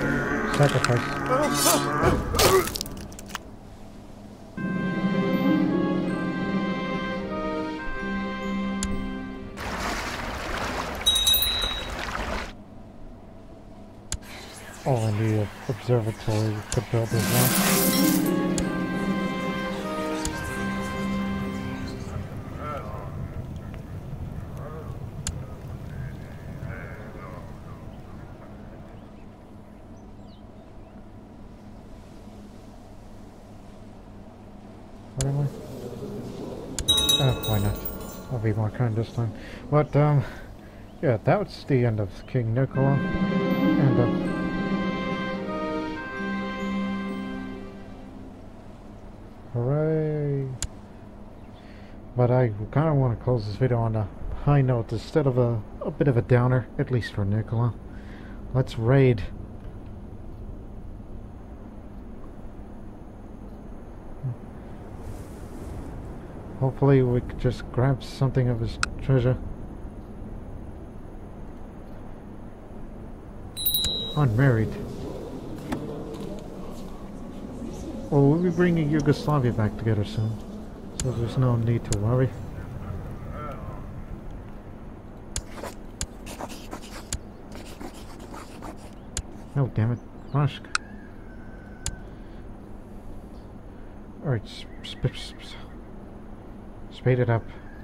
Sacrifice. Oh, and the observatory could build as well. What am I? Oh, why not? I'll be more kind this time. But, um, yeah, that was the end of King Nikola. And, uh, hooray! But I kind of want to close this video on a high note instead of a, a bit of a downer, at least for Nikola. Let's raid. Hopefully we could just grab something of his treasure. Unmarried. Well, we'll be bringing Yugoslavia back together soon, so there's no need to worry. Oh, damn it. Rush. Alright, sp sp sp speed it up.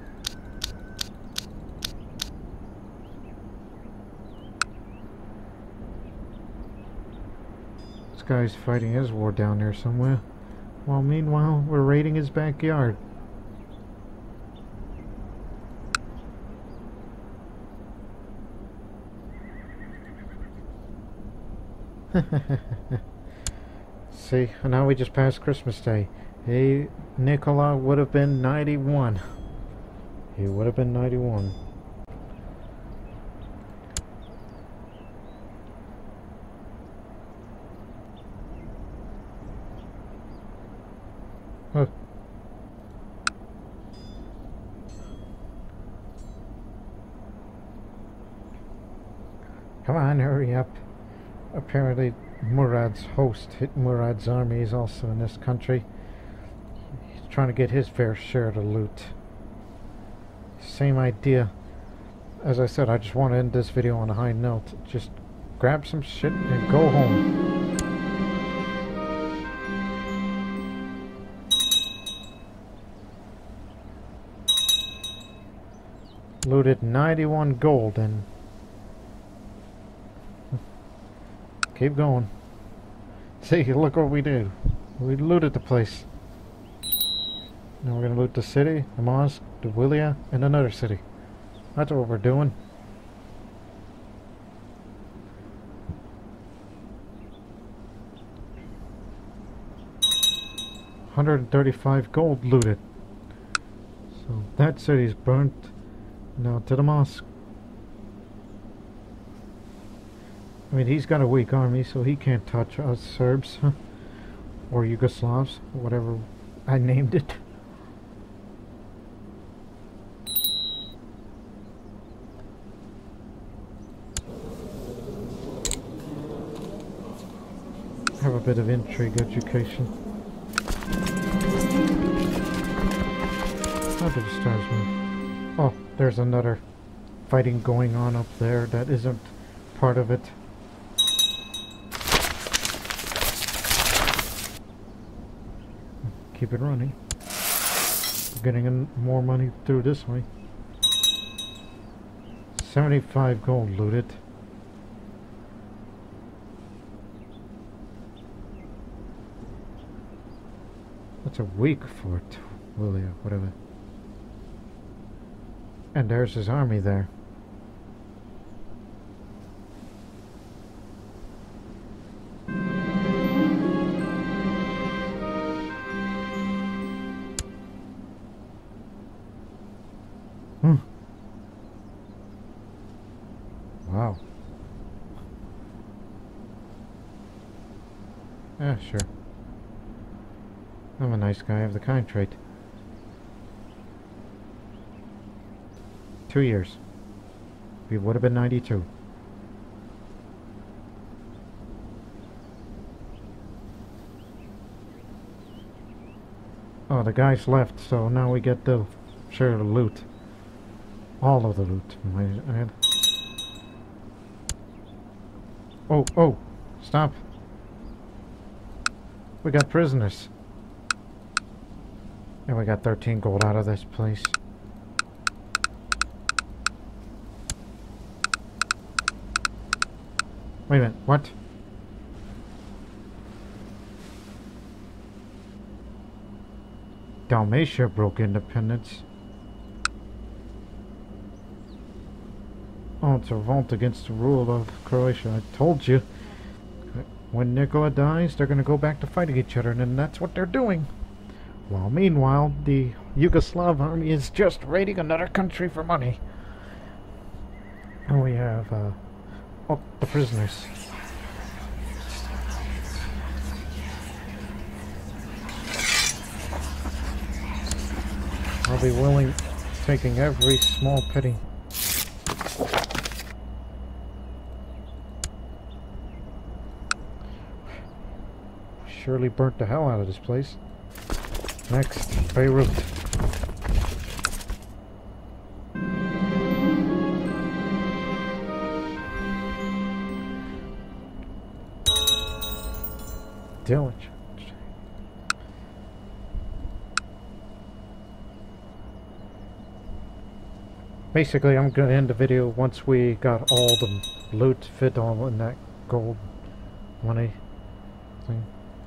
This guy's fighting his war down there somewhere. While meanwhile, we're raiding his backyard. See, and now we just passed Christmas Day. Hey, Nikola would have been ninety-one. He would have been ninety-one. Huh. Come on, hurry up. Apparently Murad's host hit Murad's army is also in this country. He's trying to get his fair share of the loot. Same idea. As I said, I just want to end this video on a high note. Just grab some shit and go home. Looted ninety-one gold and keep going. See, look what we did. We looted the place. Now we're gonna loot the city, the mosque, the Willia, and another city. That's what we're doing. one hundred thirty-five gold looted. So that city's burnt. Now to the mosque. I mean, he's got a weak army, so he can't touch us Serbs. Or Yugoslavs, whatever I named it. Have a bit of intrigue education. How do the stars move? Oh, there's another fighting going on up there that isn't part of it. Keep it running. We're getting in more money through this way. seventy-five gold looted. That's a weak fort, Willia, whatever. And there's his army there. Hmm. Wow. Yeah, sure. I'm a nice guy, I have the kind trait. Two years. We would have been ninety-two. Oh, the guys left, so now we get the share of the loot. All of the loot. Oh, oh, stop. We got prisoners. And we got thirteen gold out of this place. Wait a minute, what? Dalmatia broke independence. Oh, it's a revolt against the rule of Croatia. I told you. When Nikola dies, they're going to go back to fighting each other, and that's what they're doing. While meanwhile, the Yugoslav army is just raiding another country for money. And we have, uh... oh, the prisoners. I'll be willing, taking every small penny. Surely burnt the hell out of this place. Next, Beirut. Diligent. Basically, I'm gonna end the video once we got all the loot fit all in that gold money thing.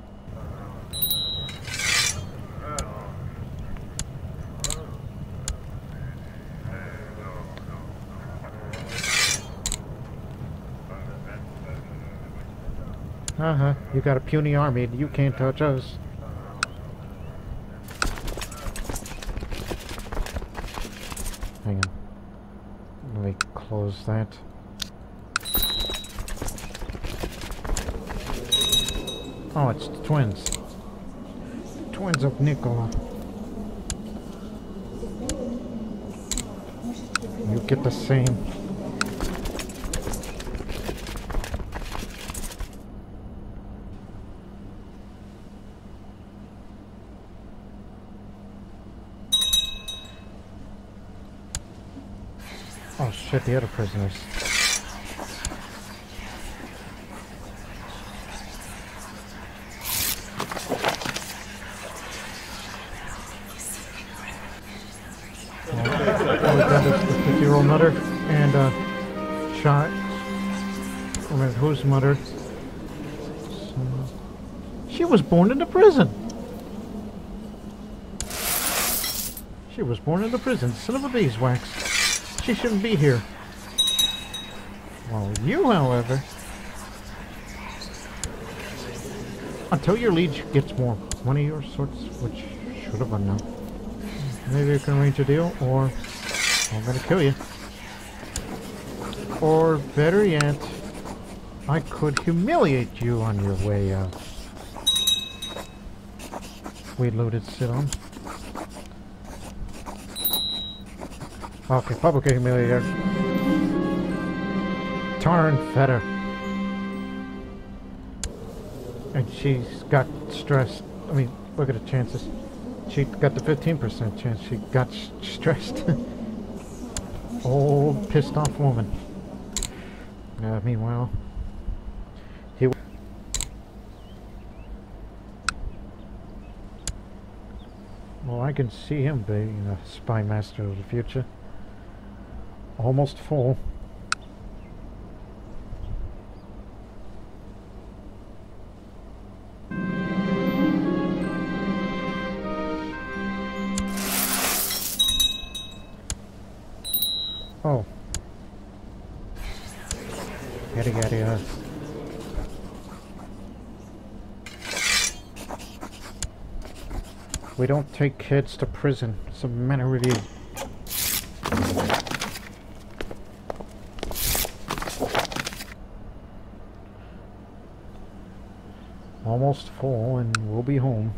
Uh-huh, you got a puny army, you can't touch us. Hang on. Let me close that. Oh, it's the twins. Twins of Nikola. You get the same. Oh shit, the other prisoners. Well, all we got is the seven-year-old mother and a child. I mean, whose mother? So, she was born into prison. She was born into prison. Son of a beeswax. She shouldn't be here. Well, you, however, until your liege gets more money or sorts, which should have been now. Maybe you can arrange a deal, or I'm gonna kill you. Or better yet, I could humiliate you on your way out. We loaded sit on. Okay, public humiliator. Tar and fetter. And she's got stressed. I mean, look at the chances. She got the fifteen percent chance. She got sh stressed. Old, pissed off woman. Uh, meanwhile, he. Well, I can see him being a spy master of the future. Almost full. Oh. Yada yada yada. We don't take kids to prison. It's a manner review. Almost full and we'll be home.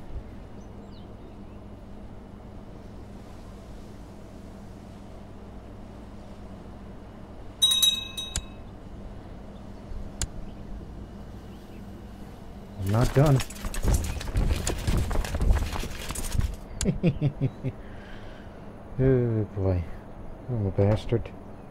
I'm not done. Oh boy. I'm a bastard.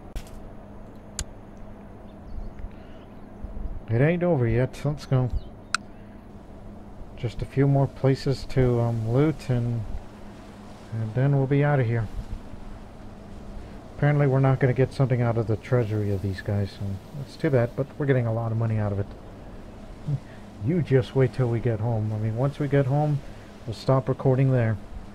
It ain't over yet. Let's go. Just a few more places to um, loot and and then we'll be out of here. Apparently we're not going to get something out of the treasury of these guys, so that's too bad, but we're getting a lot of money out of it. You just wait till we get home. I mean, once we get home, we'll stop recording there.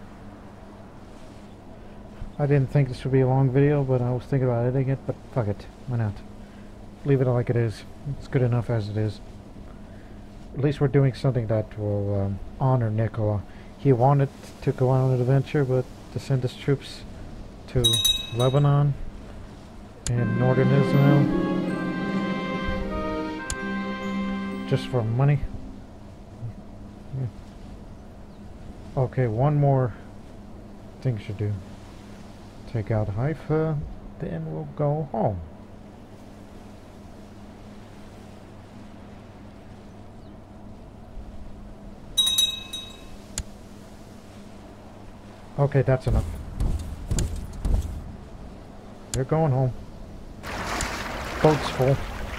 I didn't think this would be a long video, but I was thinking about editing it, but fuck it. Why not? Leave it like it is. It's good enough as it is. At least we're doing something that will um, honor Nikola. He wanted to go on an adventure, but to send his troops to Lebanon and northern Israel just for money. Yeah. Okay, one more thing should do. Take out Haifa, then we'll go home. Okay, that's enough. They're going home. Boat's full.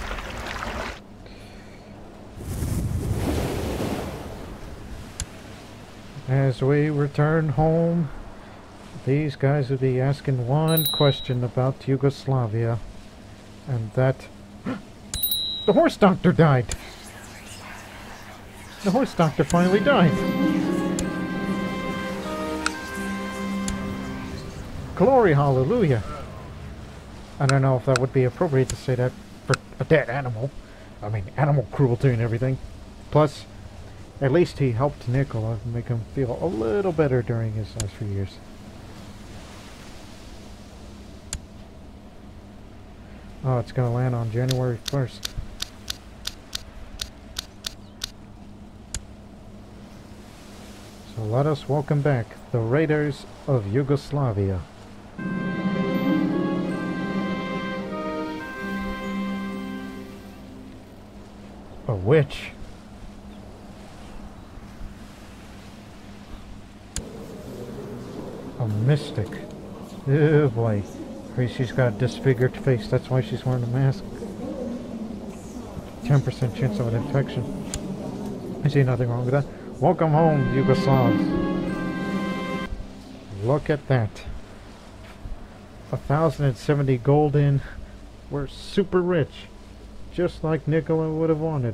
As we return home, these guys will be asking one question about Yugoslavia, and that the horse doctor died. The horse doctor finally died. Glory, hallelujah. I don't know if that would be appropriate to say that for a dead animal. I mean, animal cruelty and everything. Plus, at least he helped Nikola make him feel a little better during his last few years. Oh, it's going to land on January first. So let us welcome back the Raiders of Yugoslavia. A witch. A mystic. Oh boy. She's got a disfigured face, that's why she's wearing a mask. ten percent chance of an infection. I see nothing wrong with that. Welcome home, Yugoslavs. Look at that. one thousand seventy gold in. We're super rich. Just like Nikola would have wanted.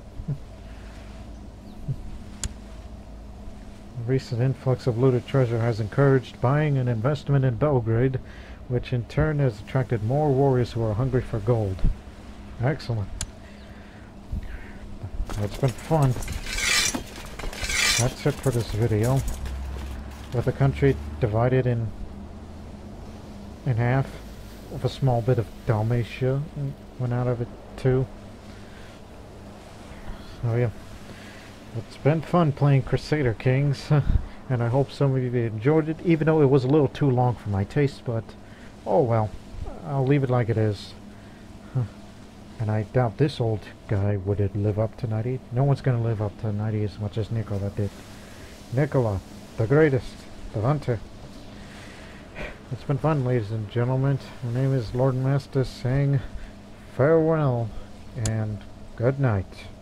The recent influx of looted treasure has encouraged buying and investment in Belgrade, which in turn has attracted more warriors who are hungry for gold. Excellent. It's been fun. That's it for this video. With the country divided in in half, with a small bit of Dalmatia went out of it too. So yeah, it's been fun playing Crusader Kings, and I hope some of you enjoyed it, even though it was a little too long for my taste, but oh well, I'll leave it like it is. And I doubt this old guy would live up to ninety. No one's going to live up to ninety as much as Nikola did. Nikola, the greatest, the hunter. It's been fun, ladies and gentlemen. My name is Lord Master saying farewell and good night.